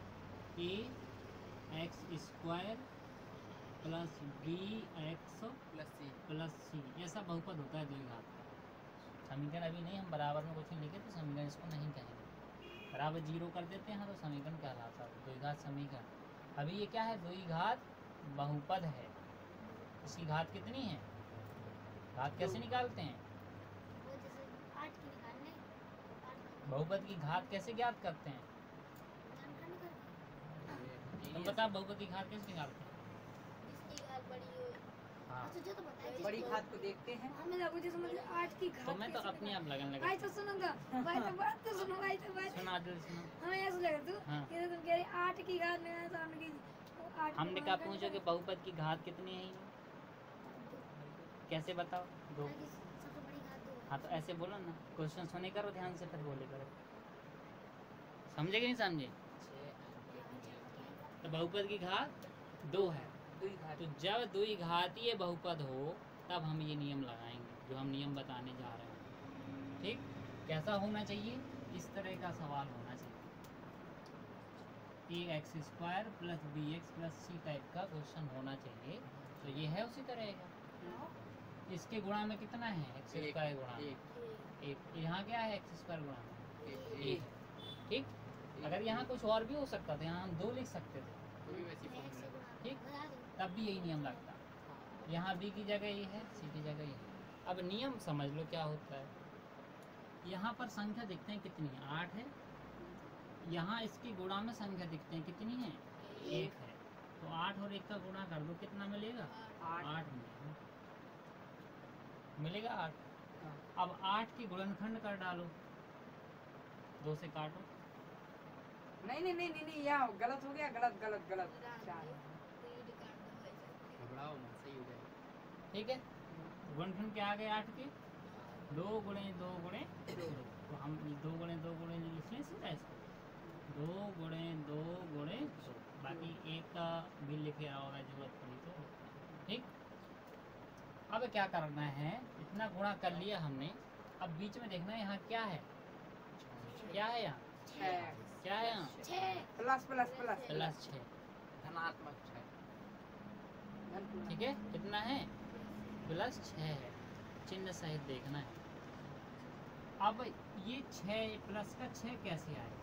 A x square plus B x plus C. Plus C, ऐसा बहुपद होता है दो ही घात का। समीकरण अभी नहीं, हम बराबर में कुछ नहीं लिखे तो समीकरण इसको नहीं कहेंगे। बराबर जीरो कर देते हैं हाँ, तो समीकरण कहलाता है दो ही घात समीकरण। अभी ये क्या है? दो ही घात बहुपद है। इसकी घात कितनी है? घात कैसे निकालते हैं? वो जैसे आठ की निकालने, आठ बहुपद की घात कैसे ज्ञात करते हैं? जानकारी कर। तुम बताओ बहुपद की घात कैसे निकालते हैं? जिसकी घात बड़ी हो, हाँ हाँ तुझे तो पता है। बड़ी घात को देखते हैं। हमें लगा जैसे मतलब आठ की घात तो मैं तो कैसे अपने आप लगन भाई लगा। तो सुनो तो भाई, तो बात तो सुनो भाई, तो बात सुना दिल सुनो। हमें ऐसा लगा तू हाँ। ये तो तुम कह रही आठ की घात में है, सामने की आठ हमने कहा पूछो कि बहुपद की घात कितनी है? कैसे बताओ? दो। आगे सबसे बड़ी घात दो। हाँ तो ऐसे बोलो ना, क्वेश्चन सुने करो ध्यान से फिर बोले करो, समझे कि नहीं समझे? तो बहुपद की घात दो है, दो ही घात। तो जब दो ही घातीय बहुपद हो तब हम ये नियम लगाएंगे जो हम नियम बताने जा रहे हैं, ठीक? कैसा होना चाहिए? इस तरह का सवाल होना चाहिए, A x square plus B x plus C type का क्वेश्चन होना चाहिए। तो ये है उसी तरह का। इसके गुणा में कितना है? एक्स एक, स्क्वायर गुणा में एक, एक। यहाँ क्या है? एक्स स्क्वायर गुणा में एक, एक एक, है, ठीक? अगर यहाँ कुछ और भी हो सकता था, यहाँ हम दो लिख सकते थे, वो भी वैसी मैं एक से फॉर्मूला। गुणा ठीक? बता दूँ। तब भी यही नियम लगता। यहाँ बी की जगह ये है, सी की जगह ये है। अब नियम समझ लो क्या होता है। यहाँ पर संख्या देखते हैं कितनी है? आठ है। यहाँ इसकी गुणा में संख्या दिखते हैं कितनी है? एक है। तो आठ और एक का गुणा कर दो, कितना मिलेगा? आठ। आठ मिलेगा, मिलेगा आठ। अब आठ की गुणनखंड कर डालो, दो से काटो, नहीं नहीं नहीं नहीं नहीं, यहाँ गलत हो गया, गलत गलत गलत। चार। रीड कर दो भाई। घबराओ मत, सही हो जाएगा। ठीक है? गुणनखंड क्या आ गए आठ के? दो गुणे दो गुणे दो। तो हम ये दो गुणे दो गुणे लिख लें सीधा इसको, दो गुणे दो गुणे दो। बाकी एक का भी लिखे होगा जरूरत पड़ी तो, ठीक? अब क्या करना है? इतना गुणा कर लिया हमने। अब बीच में देखना है यहाँ क्या है? क्या है यहाँ? छः। क्या है यहाँ? छः। प्लस प्लस प्लस प्लस छः, धनात्मक छः। ठीक है? कितना है? प्लस छः है, चिन्ह सहित देखना है। अब ये छः प्लस का छः कैसे आएगा?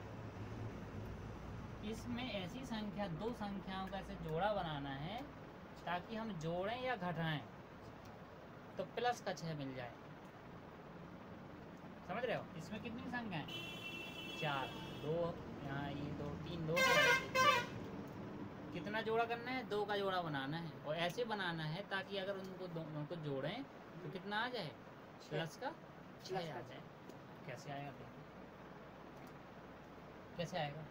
इसमें ऐसी संख्या, दो संख्याओं का ऐसे जोड़ा बनाना है ताकि हम जोड़ें या घटाएं तो प्लस का छः मिल जाए। समझ रहे हो? इसमें कितनी संख्याएं? चार। दो, यहाँ ये दो तीन दो, कितना जोड़ा करना है? दो का जोड़ा बनाना है और ऐसे बनाना है ताकि अगर उनको दोनों को जोड़ें तो कितना आ जाए? प्लस का छः आ जाए। कैसे आएगा देखो, कैसे आएगा?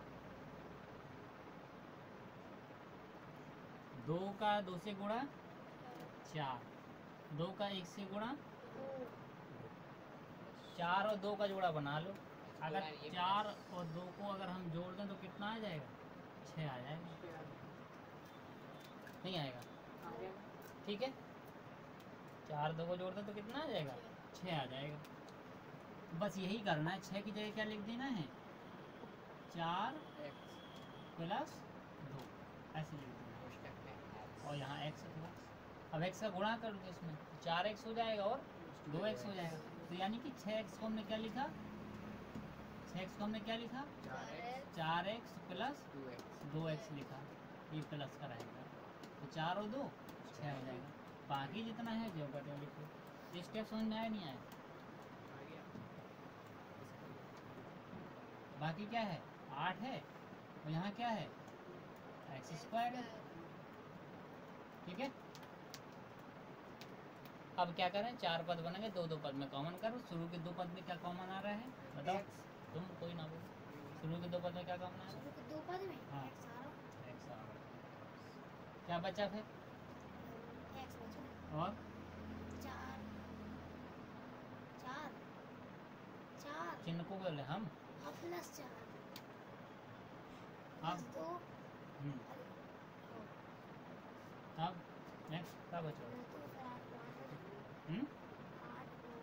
दो का दो से गुणा चार, दो का एक से गुणा, चार और दो का जोड़ा बना लो। अगर चार और दो को अगर हम जोड़ दें तो कितना आ जाएगा? छः आ जाएगा। नहीं आएगा? ठीक है, चार दो को जोड़ दें तो कितना आ जाएगा? छः आ जाएगा। बस यही करना है। छः की जगह क्या लिख देना है? चार प्लस दो, ऐसे लिख देना है। और यहाँ एक्स प्लस, अब एक्स का गुणा कर दो इसमें, चार एक्स हो जाएगा और दो एक्स हो जाएगा। तो यानी कि छः एक्स को हमने क्या लिखा? छः एक्स को हमने क्या लिखा? चार एक्स प्लस दो एक्स लिखा। ये प्लस का रहेगा तो चार और दो छः हो जाएगा। बाकी जितना है जो कहते लिखो। ये स्टेप समझ में आया नहीं आया? बाकी क्या है? आठ है और यहाँ क्या है? एक्स स्क्वायर है। ठीक है, अब क्या करें? चार पद बनेंगे, दो दो पद में कॉमन करो। शुरू के दो पद में क्या कॉमन आ रहा है? बताओ तुम, कोई ना बोलो। शुरू के दो पद में क्या कॉमन आ रहा है? शुरू के दो पद में हाँ। एक्स आ रहा एक्स आ रहा है। क्या बचा फिर? एक्स बचा और चार चार चार चिन्ह को बोले हम। और प्लस चार अब प्लस दो हम्म, अब नेक्स्ट क्या बचा? प्लस दो फिर आठ को आठ बचा। हम्म, आठ को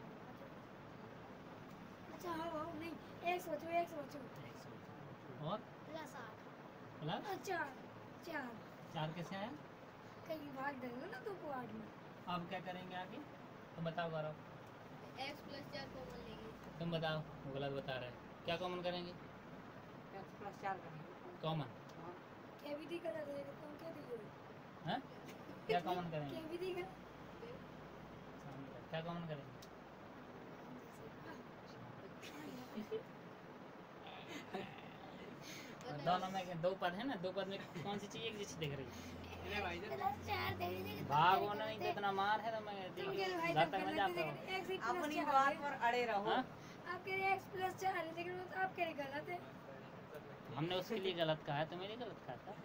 बचा। अच्छा हाँ हाँ नहीं एक्स बचो एक्स बचो एक्स बचा। और प्लस आठ प्लस और चार चार चार कैसे आया? कहीं भाग देंगे ना दो को आठ में। अब क्या करेंगे आगे? तुम बताओ गौरव, एक्स प्लस चार कॉमन लेंगे। तुम बताओ। वो गलत बता रहे हैं। क्या कॉमन करेंगे? एक्स प्लस चार करेंगे। कॉमन क्या विधि गलत है तुम क्या दिए? है? क्या कॉमन करेंगे? क्या विधि गलत? क्या कॉमन करेंगे? दोनों में दो पद है ना, दो पद में कौन सी चीज एक जैसी दिख रही है? प्लस चार दे दीजिए। भाग होना नहीं तो इतना मार है तो मैं तुम कह रहे हो भाई घर तब तक मैं गलत जाता है, हूँ। लेकिन एक्स ही प्लस अपनी चार बात है। पर अड़े रहो। हाँ? आप कह रहे हैं एक्स प्लस चार है, लेकिन वो तो आप कह रहे गलत है। हमने उसके लिए गलत कहा है तो मेरे गलत कहा था।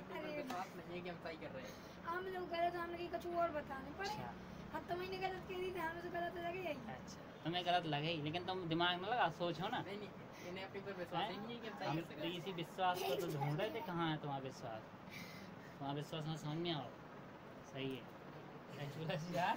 हम लोग गलत हमने कहीं कुछ और बताने पड़े। अच्छा हाँ तो मैंने गलत कह दी थी, हमें तो गलत लगे यही। अच्छा, तुम्हें गलत लगे ही, लेकिन तुम दिमाग में लगा, सोचो ना। हैं? हम तो इसी विश्वास को तो ढूंढ रहे थे, कहाँ है तुम्हारा विश्वास? तुम्हारा विश्वास ना समझ में आओ। सही है, एक्स प्लस चार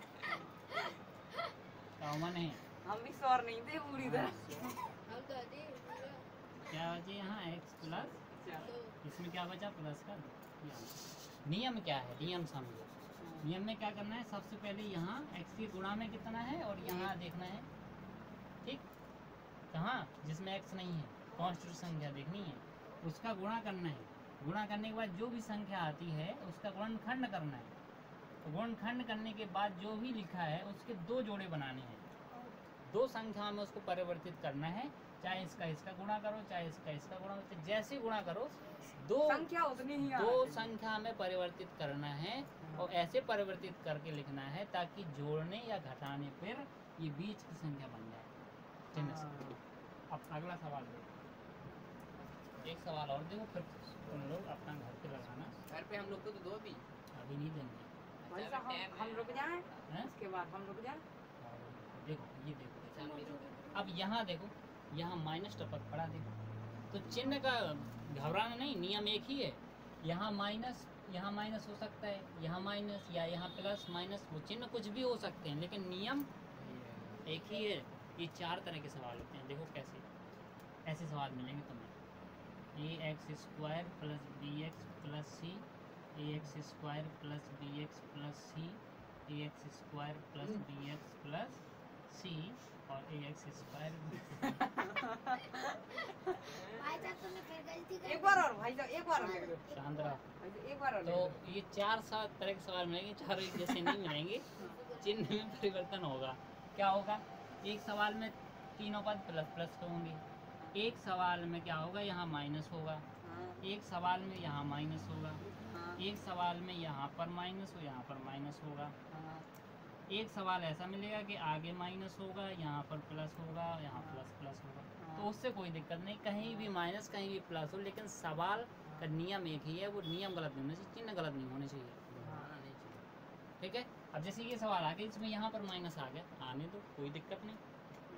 कॉमन है। हम भी श्योर नहीं थे पूरी तरह। हम तो अभी पूरा क्या बचे यहाँ? एक्स प्लस, दो इसमें क्या बचा? प्लस का दो। नियम क्या है? नियम समझो। नियम में क्या करना है? सबसे पहले यहाँ एक्स की गुणा में कितना है और यहाँ देखना है। ठीक, कहाँ? जिसमें एक्स नहीं है, कांस्टेंट संख्या देखनी है, उसका गुणा करना है। गुणा करने के बाद जो भी संख्या आती है उसका गुणनखंड करना है। तो गुणनखंड करने के बाद जो भी लिखा है उसके दो जोड़े बनाने हैं। दो संख्या में उसको परिवर्तित करना है, चाहे इसका इसका गुणा करो, चाहे इसका इसका गुणा करो, जैसे गुणा करो, दो संख्या उतनी ही दो आनी चाहिए। संख्या में परिवर्तित करना है और ऐसे परिवर्तित करके लिखना है ताकि जोड़ने या घटाने पर ये बीच की संख्या बन जाए चिन्ह से। हाँ। अब अगला सवाल देखो, एक सवाल और देखो, फिर तुम लोग अपना घर पे लगाना। घर पे हम लोग को तो दो भी। अभी नहीं देंगे। भाई साहब हम हम रुक जाएं, हैं? उसके बाद हम रुक जाएं। और देखो ये देखो, अच्छा, मेरे को- अब यहाँ देखो, यहाँ माइनस टपक पड़ा, देखो तो चिन्ह का घबराना नहीं, नियम एक ही है। यहाँ माइनस, यहाँ माइनस हो सकता है, यहाँ माइनस, या यहाँ प्लस माइनस, वो चिन्ह कुछ भी हो सकते हैं, लेकिन नियम एक ही है। ये चार तरह के सवाल होते हैं, देखो कैसे ऐसे सवाल मिलेंगे तुम्हें। A x square plus B x plus C, A x square plus B x plus C, A x square plus B x plus C और ए एक्स स्क्वायर। भाई साहब तुमने फिर गलती कर एक बार और भाई साहब, एक बार और लिख दो। शांत रहो। भाई साहब, एक बार और तो लिख दो। ये चार सात तरह के सवाल मिलेंगे, चारों एक जैसे नहीं मिलेंगे, चिन्ह में परिवर्तन होगा। क्या होगा? एक सवाल में तीनों पद प्लस प्लस के होंगे, एक सवाल में क्या होगा, यहाँ माइनस होगा, हाँ एक सवाल में यहाँ माइनस होगा, हाँ एक सवाल में यहाँ पर माइनस हो, यहाँ पर माइनस होगा, हाँ एक सवाल ऐसा मिलेगा कि आगे माइनस होगा, यहाँ पर प्लस होगा, यहाँ प्लस प्लस होगा। तो उससे कोई दिक्कत नहीं, कहीं भी माइनस कहीं भी प्लस हो, लेकिन सवाल का नियम एक ही है, वो नियम गलत नहीं होने चाहिए, चिन्ह गलत नहीं होने चाहिए। आना नहीं चाहिए। ठीक है, अब जैसे ये सवाल आ गया, इसमें यहाँ पर माइनस आ गया, आने दो, कोई दिक्कत नहीं।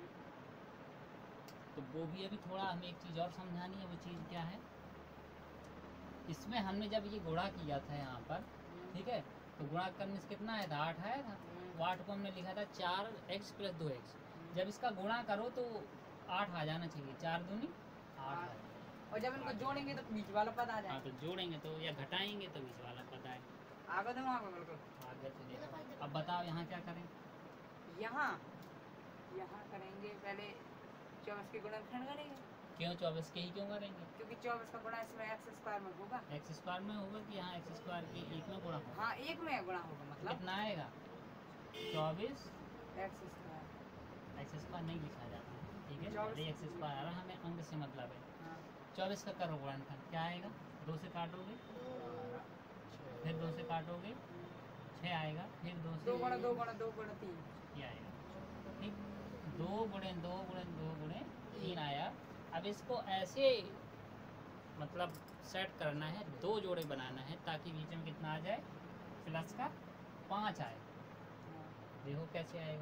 तो वो भी अभी थोड़ा हमें एक चीज़ और समझानी है, वो चीज़ क्या है, इसमें हमने जब ये गुणा किया था यहाँ पर, ठीक है, तो गुणा करने से कितना आया था, आठ आया था। वो आठ को हमने लिखा था चार एक्स प्लस दो एक्स। जब इसका गुणा करो तो आठ आ जाना चाहिए, चार दूनी आठ आ जाए। और जब इनको जोड़ेंगे तो बीच वाला पद आ हाँ, जाए। तो जोड़ेंगे तो या घटाएंगे तो बीच वाला पद आए। आगे दो आगे बिल्कुल। आगे तो देखो, अब बताओ यहाँ क्या करें। यहाँ यहाँ करेंगे पहले चौबीस के गुणनखंड करेंगे, क्यों चौबीस के ही क्यों करेंगे, क्योंकि चौबीस का गुणा इसमें एक्स स्क्वायर में होगा। एक्स स्क्वायर में होगा कि यहाँ एक्स स्क्वायर के एक में गुणा होगा। हाँ एक में गुणा होगा, मतलब कितना आएगा, चौबीस एक्स स्क्वायर। एक्स स्क्वायर नहीं लिखा जाता है, ठीक है, चौबीस। एक्स स्क्वायर आ रहा, हमें अंक से मतलब है। हाँ चौबीस का करो गुणनखंड, क्या आएगा, दो से काटोगे, फिर दो से काटोगे, छः आएगा, फिर दो से दो गुणा दो गुणा दो गुणा तीन। ये आएगा, ठीक, दो गुणे दो गुणे दो गुणे तीन आया। अब इसको ऐसे मतलब सेट करना है, दो जोड़े बनाना है ताकि बीच में कितना आ जाए, प्लस का पाँच आए। देखो कैसे आएगा,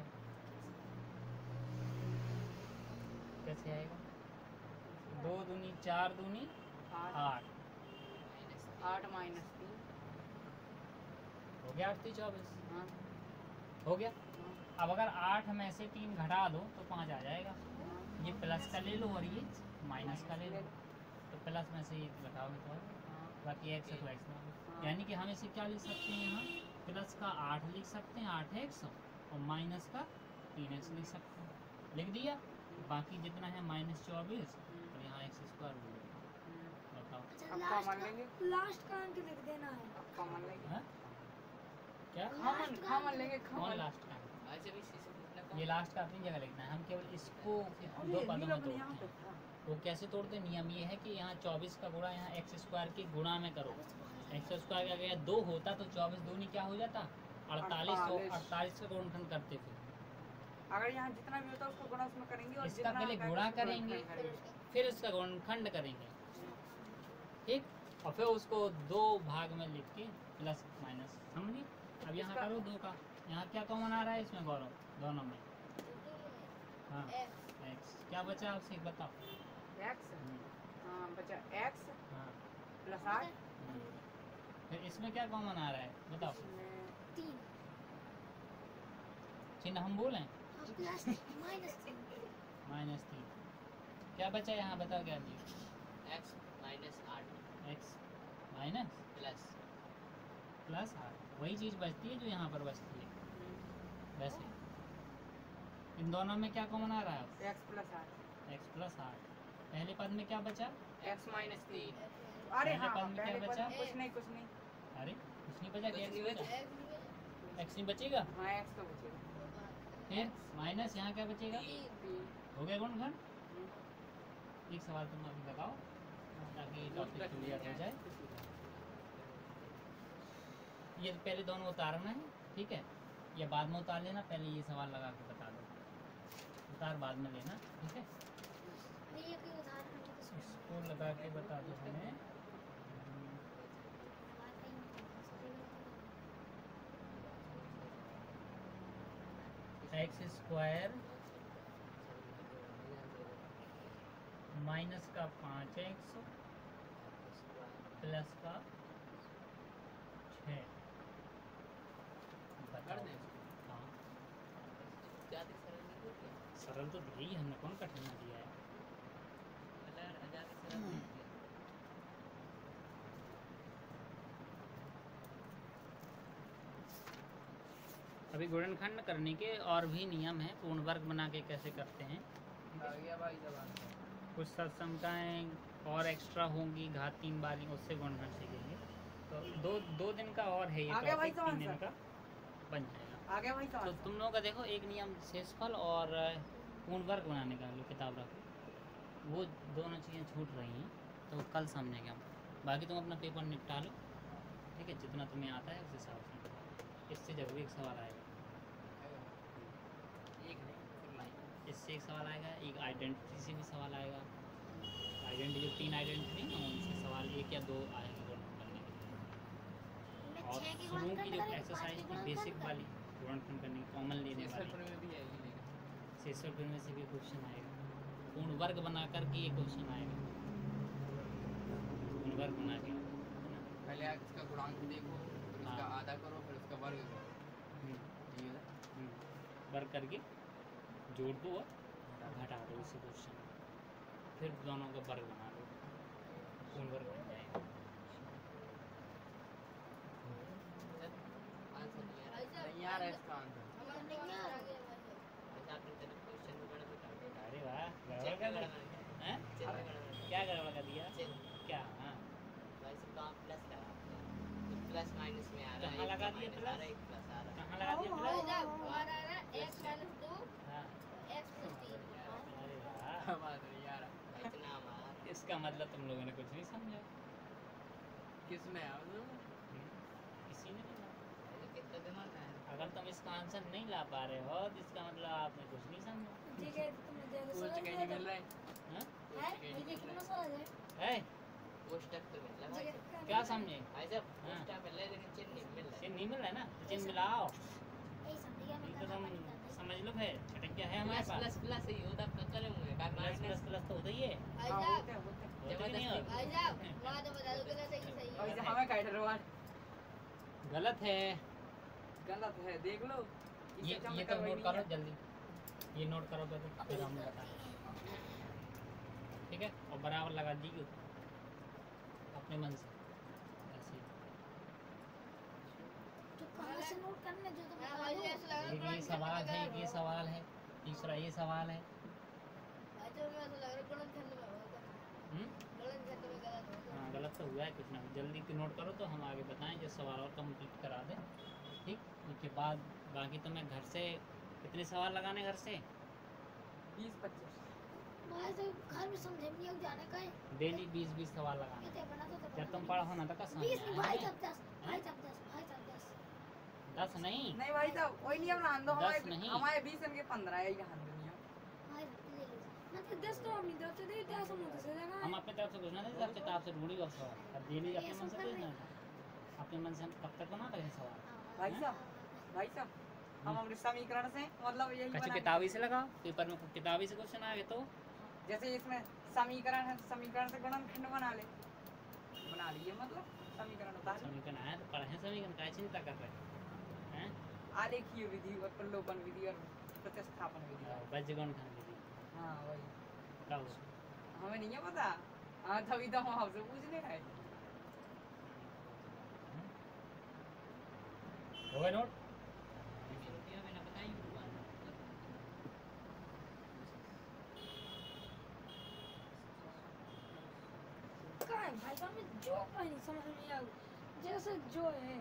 कैसे आएगा, दो दूनी चार दूनी आठ आठ, माइनस आठ माइनस तीन। हो गया आठ तीन चौबीस, हाँ हो गया। हाँ, अब अगर आठ में से तीन घटा दो तो पाँच आ जाएगा। हाँ। ये प्लस का ले लो और ये माइनस का ले लो, तो प्लस में से ये घटाओगे तो हाँ, बाकी एक्स है तो एक्स ना, हाँ। यानी कि हम इसे क्या लिख सकते हैं, यहाँ प्लस का आठ लिख सकते हैं, आठ एक्स, और माइनस का तीन एक्स लिख सकते हैं, लिख दिया। बाकी जितना है माइनस चौबीस और यहाँ एक्स स्क्वायर हो गया। हम्म। बताओ अच्छा अब लास्ट कॉमन का लेंगे, लास्ट का अंक लिख देना है। अब कॉमन लेंगे, हाँ? क्या कॉमन कॉमन लेंगे, कौन कॉमन। लास्ट का है? अच्छा भी इसी से पूछना कौन? ये लास्ट का अपनी जगह लिखना है, हम केवल इसको अरे, दो ये पदों में लोग तोड़ते यहाँ हैं। पे था। वो कैसे तोड़ते हैं, नियम ये है कि यहाँ चौबीस का गुणा यहाँ एक्स स्क्वायर के गुणा में करो। एक्स स्क्वायर का अगर दो होता तो चौबीस दूनी क्या हो जाता, अड़तालीस, तो अड़तालीस। अड़तालीस का गुणनखंड करते फिर, अगर यहाँ जितना भी होता है उसको गुणा उसमें करेंगे और इसका जितना पहले होता है गुणा उसको करेंगे, गुणनखंड करेंगे। फिर उसका गुणनखंड करेंगे, ठीक, और फिर उसको दो भाग में लिख के प्लस माइनस, समझिए। अब यहाँ इसका- करो दो का, यहाँ क्या कॉमन आ रहा है इसमें गौरव, दोनों में, हाँ एक्स, क्या बचा आपसे बताओ। एक्स हम्म, हाँ बचा एक्स हाँ, प्लस आठ। हम्म। फिर इसमें क्या कॉमन आ रहा है बताओ, इसमें तीन चिन्ह हम बोलें, हाँ, प्लस माइनस तीन। माइनस तीन, क्या बचा यहाँ बताओ क्या जी, एक्स माइनस आठ एक्स माइनस प्लस प्लस आठ, वही चीज़ बचती है जो यहाँ पर बचती है। वैसे इन दोनों में क्या कॉमन आ रहा है, एक्स प्लस आठ। एक्स प्लस आठ। पहले पद में क्या बचा, एक्स माइनस तीन। तीन अरे पहले हाँ पद में क्या पहले पद बचा? में कुछ नहीं कुछ नहीं। अरे कुछ नहीं बचा, कुछ एक्स नहीं बचा, बचा। एक्स नहीं बचेगा, हाँ एक्स तो बचेगा। फिर माइनस यहाँ क्या बचेगा, तीन। हो गया गुणनखंड। हम्म। एक सवाल तुम अभी लगाओ ताकि टॉपिक क्लियर हो जाए। ये पहले दोनों उतारना है, ठीक है, या बाद में उतार लेना, पहले ये सवाल लगा के बता दो, उतार बाद में लेना, ठीक है। नहीं ये कोई उदाहरण नहीं है, इसको लगा के बता दो हमें, एक्स स्क्वायर माइनस का पाँच एक्स प्लस का छः, कर बताओ। दें इसको। हाँ, ज़्यादा सरल नहीं हो गया? सरल तो दिया ही हमने, कौन कठिन दिया है। मतलब यार ज़्यादा सरल नहीं किया। अभी गुणनखंड करने के और भी नियम हैं, पूर्ण वर्ग बना के कैसे करते हैं, आ गया भाई जवान। कुछ सत्संगताएँ और एक्स्ट्रा होंगी घात तीन वाली, उससे गुणनखंड सीखेंगे। तो दो दो दिन का और है ये आ गया भाई टॉपिक, तीन दिन सवाल का बन जाएगा। आ गया भाई तो सवाल। तुम लोगों का देखो एक नियम शेषफल और पूर्ण वर्ग बनाने का लो किताब रखो, वो दोनों चीज़ें छूट रही हैं तो कल समझेंगे हम। बाकी तुम अपना पेपर निपटा लो, ठीक है, जितना तुम्हें आता है उस हिसाब से। इससे जरूर एक सवाल आएगा, एक नहीं इससे एक सवाल आएगा, एक आइडेंटिटी से भी सवाल आएगा। आइडेंटिटी जो तीन आइडेंटिटी ना उनसे सवाल एक या दो आएंगे गुणनखंड करने के लिए। मैं और छह की शुरू की गुणनखंड जो करेंगे, एक्सरसाइज पाँच की की बेसिक गुणनखंड वाली गुणनखंड करने की कॉमन लेने वाली सेसर में भी आएगी लेकिन शेषक में से भी क्वेश्चन आएगा। पूर्ण वर्ग बना करके ये क्वेश्चन आएगा, पूर्ण वर्ग बना के, है ना। पहले आप इसका गुणांक देखो, फिर उसका हाँ। आधा करो, फिर उसका वर्ग करो। हम्म, ठीक है हम्म। वर्ग करके जोड़ दो और घटा दो उसी क्वेश्चन में, फिर दोनों का वर्ग बना दो, पूर्ण वर्ग बन जाएगा। आंसर नहीं आ भाई रहा साहब, नहीं आ रहा है इसका आंसर। हमारा नहीं तो आ आंसर रहा। आ गया भाई साहब। अच्छा आपने तेरे क्वेश्चन में गड़बड़ कर दिया। अरे वाह, गड़बड़ चेक कर में दिया। गड़बड़ कर हैं? दिया। चेक में गड़बड़ कर क्या गड़बड़ कर दिया? दिया। चेक क्या? हाँ, भाई साहब कहाँ प्लस लगा आपने? तो प्लस माइनस में आ रहा है। कहाँ एक लगा का दिया माइनस प्लस? आ रहा है, एक प्लस आ रहा है। कहाँ लगा दिया भाई प्लस? साहब, हमारा आ रहा है x माइनस दो, हाँ, x प्लस तीन। अरे वाह, हमारा तो नहीं आ रहा। भाई इतना हमारा इसका मतलब तुम लोगों ने कुछ नहीं समझा। किस में है वो? किसी ने नहीं समझा। अरे कितना दिमाग है? अगर तुम इसका आंसर नहीं ला पा रहे हो तो इसका मतलब आपने कुछ नहीं समझा। ठीक है, तुमने दे दो पोस्ट सरल कहीं दे नहीं दो। मिल रहा है। हाँ? है ये देखो ना सरल है। है? पोस्टक तो मिल रहा है भाई साहब। क्या समझे? भाई साहब हाँ। पोस्टक मिल रहा है लेकिन चिन्ह नहीं मिल रहा है। चिन्ह नहीं मिल रहा है ना, तो चिन्ह मिलाओ। यही समझ गया मैं ये तो करना तुम पड़ेगा भाई। समझ लो फिर छटकिया है हमारे प्लस पास। प्लस प्लस ही होता है, कलम हुए का प्लस प्लस माइनस प्लस तो होता ही है, भाई हाँ, साहब, होता है, होता है। होता कि नहीं होता? भाई साहब, वहाँ तो बता दो गलत है कि सही भाई है। साहब हमें काट रहे हो। गलत है। गलत है देख लो। ये इससे ये कम तो करवाई नोट नहीं करो है। जल्दी, ये नोट करो पहले, फिर हम बताएंगे, ठीक है। और बराबर लगा दीजिए अपने मन से ऐसे। जो कहाँ से नोट करने जो तुम हाँ, बता भाई दो। साहब, ऐसा लग रहा है एक ये गुणनखंड सवाल में है, गलत एक ये होगा। सवाल है, तीसरा ये सवाल है। भाई साहब, हमें ऐसा लग रहा है गुणनखंड में होगा। हम्म? गुणनखंड में गलत होगा। हाँ, गलत तो हुआ है कुछ ना कुछ। जल्दी से नोट करो तो हम आगे बताएं, जो सवाल और कंप्लीट करा दें, ठीक। उसके बाद बाकी तो मैं घर से कितने सवाल लगाने घर से बीस पच्चीस। भाई साहब घर में समझे नहीं हो जाने का है। डेली बीस बीस सवाल लगाने। कहते बना तो जब तुम पढ़ो ना तो कसम बीस नहीं भाई है। साहब दस, भाई साहब दस, भाई साहब दस। दस नहीं, नहीं भाई साहब वही नियम ना दो दस हमारे नहीं। हमारे बीस इनके पंद्रह है यहाँ दुनिया। भाई ले लीजिए। मतलब दस तो अपनी तरफ से दे दस हम उधर से लगा हम अपने तरफ से कुछ ना देते, सब किताब से ढूंढी और सवाल। अब डेली अपने मन से पूछना है, अपने मन से हम कब तक बना रहे सवाल। भाई साहब भाई साहब हम अपने समीकरण से मतलब यही कच्ची बना किताबी से लगाओ, पेपर में किताबी से क्वेश्चन आ गए तो जैसे इसमें समीकरण है, समीकरण से गुणनखंड बना ले, बना लिए मतलब समीकरण बता दे। समीकरण आया तो पढ़े समीकरण, क्या चिंता कर रहे हैं? आलेखीय विधि और प्रलोभन विधि और प्रतिस्थापन विधि। वज्रगुण खान दीदी हाँ वही क्या हुआ? हमें नहीं है पता। हाँ तभी तो हम आपसे पूछने आए। हो गए नोट? कहाँ है भाई साहब में जो का नहीं समझ में नहीं आ जैसे जो है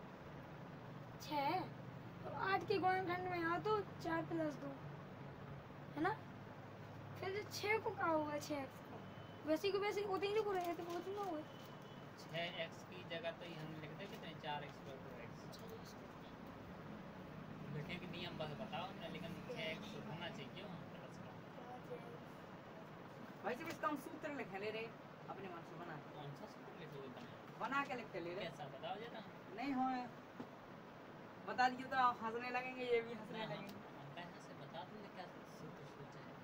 छः तो आठ के गुणनखंड में आ तो चार प्लस दो है ना, फिर जो छः को कहा होगा छः एक्स को वैसे को वैसे होते ही नहीं को रहे थे वो तो ना हुए। छः एक्स की जगह तो हम लिख दे कितने, चार एक्स पर दो एक्स लिखे कि नियम बस बताओ हमने, लेकिन छः एक्स होना चाहिए वहाँ प्लस का। भाई साहब इसका हम सूत्र लिख ले रहे अपने मन से बना के। कौन सा सूत्र लिखोगे तुम? बना के लिख ले रहे। कैसा बताओ जरा। नहीं हो बता दिए तो आप हंसने लगेंगे, ये भी हंसने लगेंगे। हम कहाँ से बता दूँ क्या सूत्र सोचा है?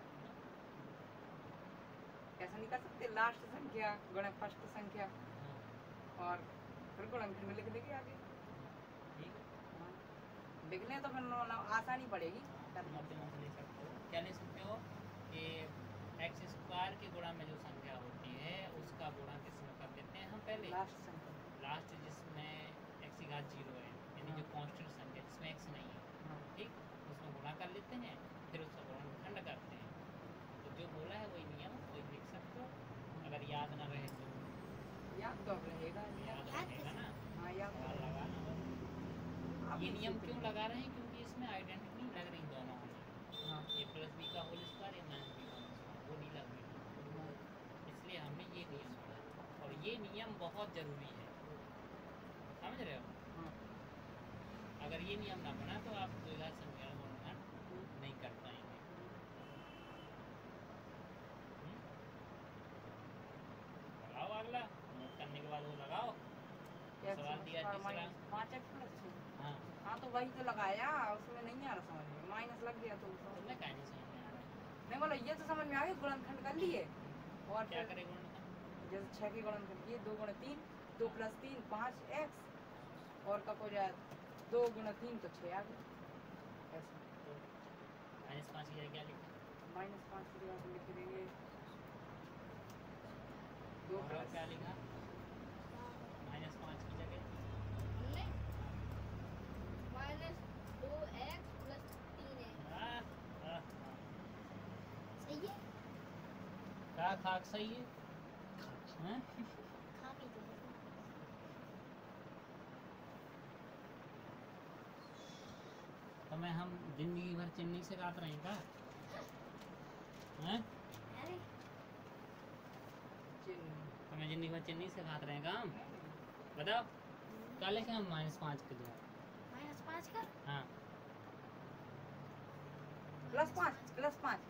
कैसा नहीं कर सकते, लास्ट संख्या गुणे फर्स्ट संख्या हाँ, और फिर गुणनखंड में लिख देंगे आगे। ठीक है। हाँ। लिख लें तो फिर नो- नो- आसानी पड़ेगी तुम अपने मन से ले सकते हो, क्या ले सकते हो कि एक्स स्क्वायर की गुणा में जो संख्या होती है उसका गुणा किसमें कर देते हैं हम पहले, लास्ट संख्या। लास्ट जिसमें एक्स की घात जीरो है, यानी जो कांस्टेंट संख्या जिसमें एक्स नहीं है, हाँ। ठीक, उसमें गुणा कर लेते हैं, फिर उसका गुणनखंड करते हैं। तो जो बोला है वही नियम वही लिख सकते हो, अगर याद ना रहे तो याद तो अब रहेगा। याद याद रहेगा ना, हाँ याद सवाल लगाना होगा। आप ये इसी नियम को- क्यों लगा रहे हैं? क्योंकि इसमें आइडेंटिटी लग रही दोनों में, हाँ। ये प्लस बी का होल स्क्वायर, ये माइनस बी का होल स्क्वायर, वो नहीं लग रही। बहुत जरूरी है, समझ रहे हो? हाँ। अगर ये नियम ना बना तो आप द्विघात समीकरण गुणनखंड नहीं कर पाएंगे। हम्म? लगाओ अगला, नोट करने के बाद वो लगाओ। X सवाल दिया स्क्वायर तीसरा। माइनस पाँच एक्स प्लस छः। हाँ, हाँ तो वही तो लगाया, उसमें नहीं आ रहा समझ में, माइनस लग गया तो समझ तुमने कहीं नहीं समझ में आ रहा है। नहीं बोला ये तो समझ में आ गया, गुणनखंड कर लिए और क्या फिर करे गुणनखंड? जैसे छः की गुणनखंड किए, दो गुणा तीन, दो प्लस तीन पाँच एक्स और का हो जाए दो गुणा तीन तो छः आ गया ऐसा। तो माइनस पाँच की जगह क्या लिखा? माइनस पाँच की जगह पे लिख देंगे दो और प्लस क्या लिखा? माइनस पाँच की जगह हमने माइनस दो एक्स प्लस तीन एक्स। आह, आह, आह। सही है। क्या खाक सही है? हैं? खा भी तो है। तो मैं हम जिंदगी भर चेन्नई से काट रहे हैं क्या? हैं? अरे चिन्ह। तो मैं जिंदगी भर चेन्नई से खाते रहे हैं काम? बताओ क्या लिखे हम माइनस पाँच के लिए? माइनस पाँच का हाँ, प्लस पाँच प्लस पाँच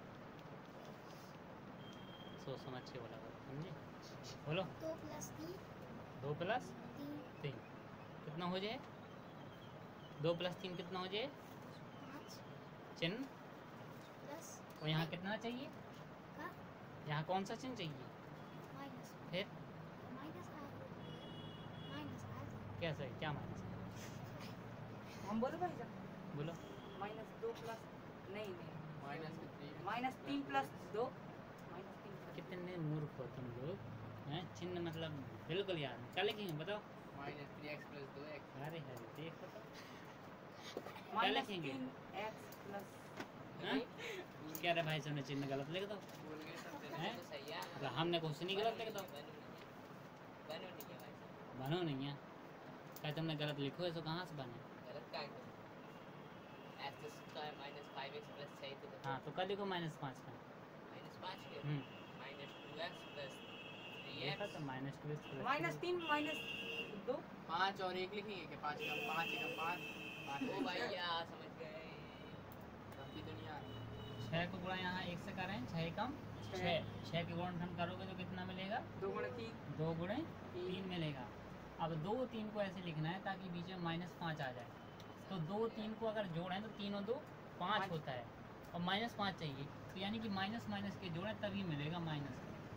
सोच समझ के बोला करो, समझे? बोलो। दो प्लस तीन दो प्लस तीन तीन कितना हो जाए? दो प्लस तीन कितना हो जाए? पाँच चिन्ह। प्लस और यहाँ कितना चाहिए? का यहाँ कौन सा चिन्ह चाहिए? माइनस फिर माइनस आठ माइनस आठ कैसे, क्या माइनस? हम बोले भाई साहब बोलो। माइनस दो प्लस नहीं नहीं माइनस थ्री माइनस तीन प्लस दो माइनस तीन प्लस कितने मूर्ख हो तुम लोग हैं? चिन्ह मतलब बिल्कुल याद नहीं। क्या लिखेंगे बताओ? माइनस थ्री एक्स प्लस दो एक्स। अरे हरे देखो तो। माइनस लिखेंगे? तीन एक्स प्लस हाँ? क्या रे भाई साहब ने चिन्ह गलत लिख दो? बोल गए सब हैं? तो सही है। तो हमने कुछ नहीं गलत लिख दो। बनो नहीं है भाई साहब। बनो नहीं है क्या? तुमने गलत लिखो है तो कहाँ से बने? गलत क्या है? X square minus five x plus छः तो हाँ तो कल लिखो माइनस पाँच का। माइनस पाँच के hmm minus two x plus three देखा एक्स। तो माइनस टू एक्स माइनस तीन माइनस दो पाँच और एक लिखेंगे कि पाँच का पाँच एकम पाँच पाँच ओ भैया समझ गए काफी दुनिया। छः को गुणा यहाँ एक से करें, छः कम छः, छः के गुणनखंड करोगे तो कितना मिलेगा? दो गुणा तीन दो गुणे तीन मिलेगा। अब दो तीन को ऐसे लिखना है ताकि बीच में माइनस पाँच आ जाए। तो दो तीन को अगर जोड़ें तो तीन और दो पाँच पाँच। होता है और माइनस पाँच चाहिए, तो यानी कि माइनस माइनस के जोड़ें तभी मिलेगा माइनस।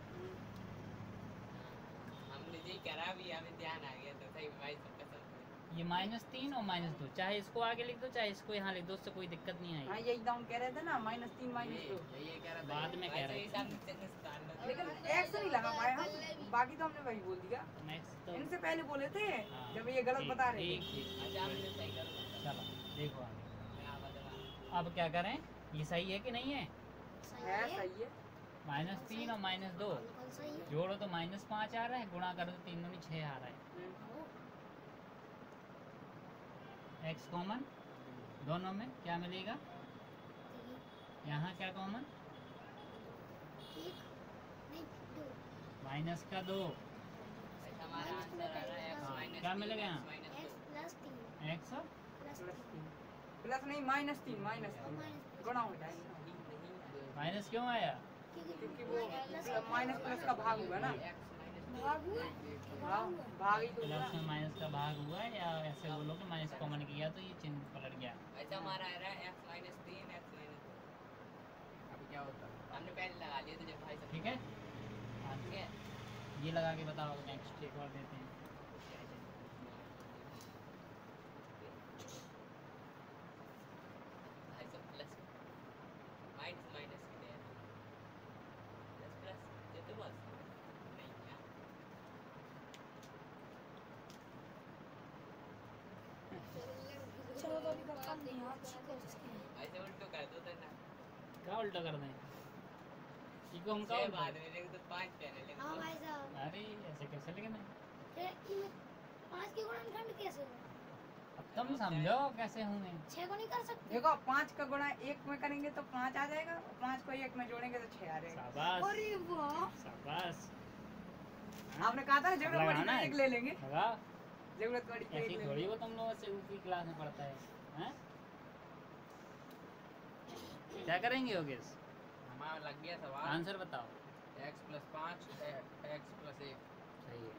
हमने यही करा भी हमें ध्यान आ गया तो सही भाई सब कसम से। ये माइनस तीन और माइनस दो, चाहे इसको आगे लिख दो चाहे इसको यहाँ लिख दो, उससे कोई दिक्कत नहीं हाँ आएगी। यही दाम कह रहे थे ना माइनस तीन माइनस ये दो ये कह रहा था बाद में कह रहे थे। लेकिन एक्स नहीं लगा पाए हम, बाकी तो हमने वही बोल दिया। नेक्स्ट तो इनसे पहले बोले थे हाँ, जब ये गलत ठीक, बता रहे ठीक, थे। ठीक, अच्छा हमने सही कर दिया। चलो देखो आगे। मैं आप बता अब क्या करें? ये सही है कि नहीं है? सही है है सही है माइनस तीन और माइनस दो बिल्कुल सही है। जोड़ो तो माइनस पाँच आ रहा है, गुणा करो तो तीन दूनी छः आ रहा है। ओ, एक्स कॉमन दोनों में क्या मिलेगा? तीन यहाँ क्या कॉमन? एक नहीं दो माइनस का दो। ऐसा हमारा आंसर आ रहा है x हाँ, माइनस क्या मिलेगा यहाँ? माइनस एक्स दो। प्लस तीन एक्स प्लस प्लस तीन तीन प्लस नहीं माइनस तीन माइनस और तीन माइनस गुणा हो जाएगा माइनस क्यों आया? क्योंकि वो माइनस प्लस का भाग हुआ ना। x माइनस भाग हुआ हाँ भाग ही तो हुआ। प्लस में माइनस का भाग हुआ है या ऐसे बोलो कि माइनस कॉमन किया तो ये चिन्ह पलट गया। ऐसा हमारा आ रहा है x माइनस तीन x माइनस दो। अब क्या होता है? हमने पहले लगा लिया तो जब भाई सब ठीक है हाँ, ठीक है। ये लगा के बताओ। नेक्स्ट एक और देते हैं। भाई सब प्लस माइनस माइनस की दे प्लस प्लस ये तो बस नहीं क्या चलो तो अभी तक कम नहीं हुआ, अच्छी कोशिश की है। ऐसे उल्टो कर दो तो ना क्या उल्टा कर दें? इको हम क्या छह उल्टा बाद करें? में लेकिन तो पांच पहले लेकिन हाँ तो- भाई साहब अरे ऐसे कैसे लिखना है? फिर इनमें पाँच के गुणनखंड कैसे हो? अब तुम समझो कैसे होंगे। छह को नहीं कर सकते? देखो पाँच का गुणा एक में करेंगे तो पाँच आ जाएगा, पाँच को एक में जोड़ेंगे तो छह आ जाएगा। शाबाश अरे वाह शाबाश। आपने कहा था जरूरत पड़ी लगाना तो है। एक ले लेंगे, लगा जरूरत पड़ी तो एक ऐसी ले थोड़ी लेंगे। वो तुम लोगों से ऊपरी क्लास में पढ़ता है हैं? क्या करेंगे योगेश? हमारा लग गया सवाल। आंसर बताओ। एक्स प्लस पाँच एक्स प्लस एक। सही है।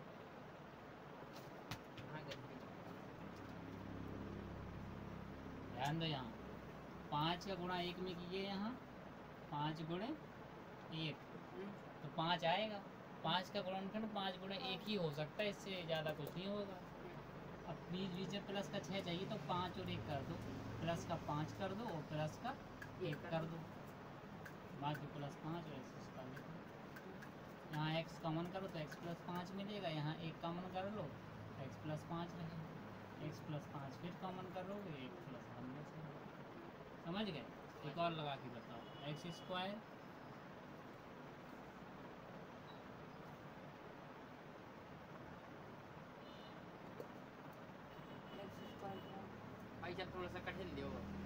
हाँ गलती। ध्यान दो यहाँ पाँच का गुणा एक में कीजिए, यहाँ पाँच गुणे एक तो पाँच आएगा। पाँच का गुणनखंड पाँच गुणे एक ही हो सकता है, इससे ज़्यादा कुछ नहीं होगा। अब बीच बीच में प्लस का छः चाहिए तो पाँच और एक कर दो, प्लस का पाँच कर दो और प्लस का एक कर दो, बाकी प्लस पाँच और एक्स का लिख दो। यहाँ एक्स कॉमन करो तो एक्स प्लस पाँच मिलेगा, यहाँ एक कॉमन कर लो एक्स प्लस पाँच रहेगा, एक्स प्लस पाँच फिर कॉमन करोगे एक प्लस वन में से। समझ गए? एक और लगा के बताओ। एक्स स्क्वायर भाई जब थोड़ा सा कठिन दियो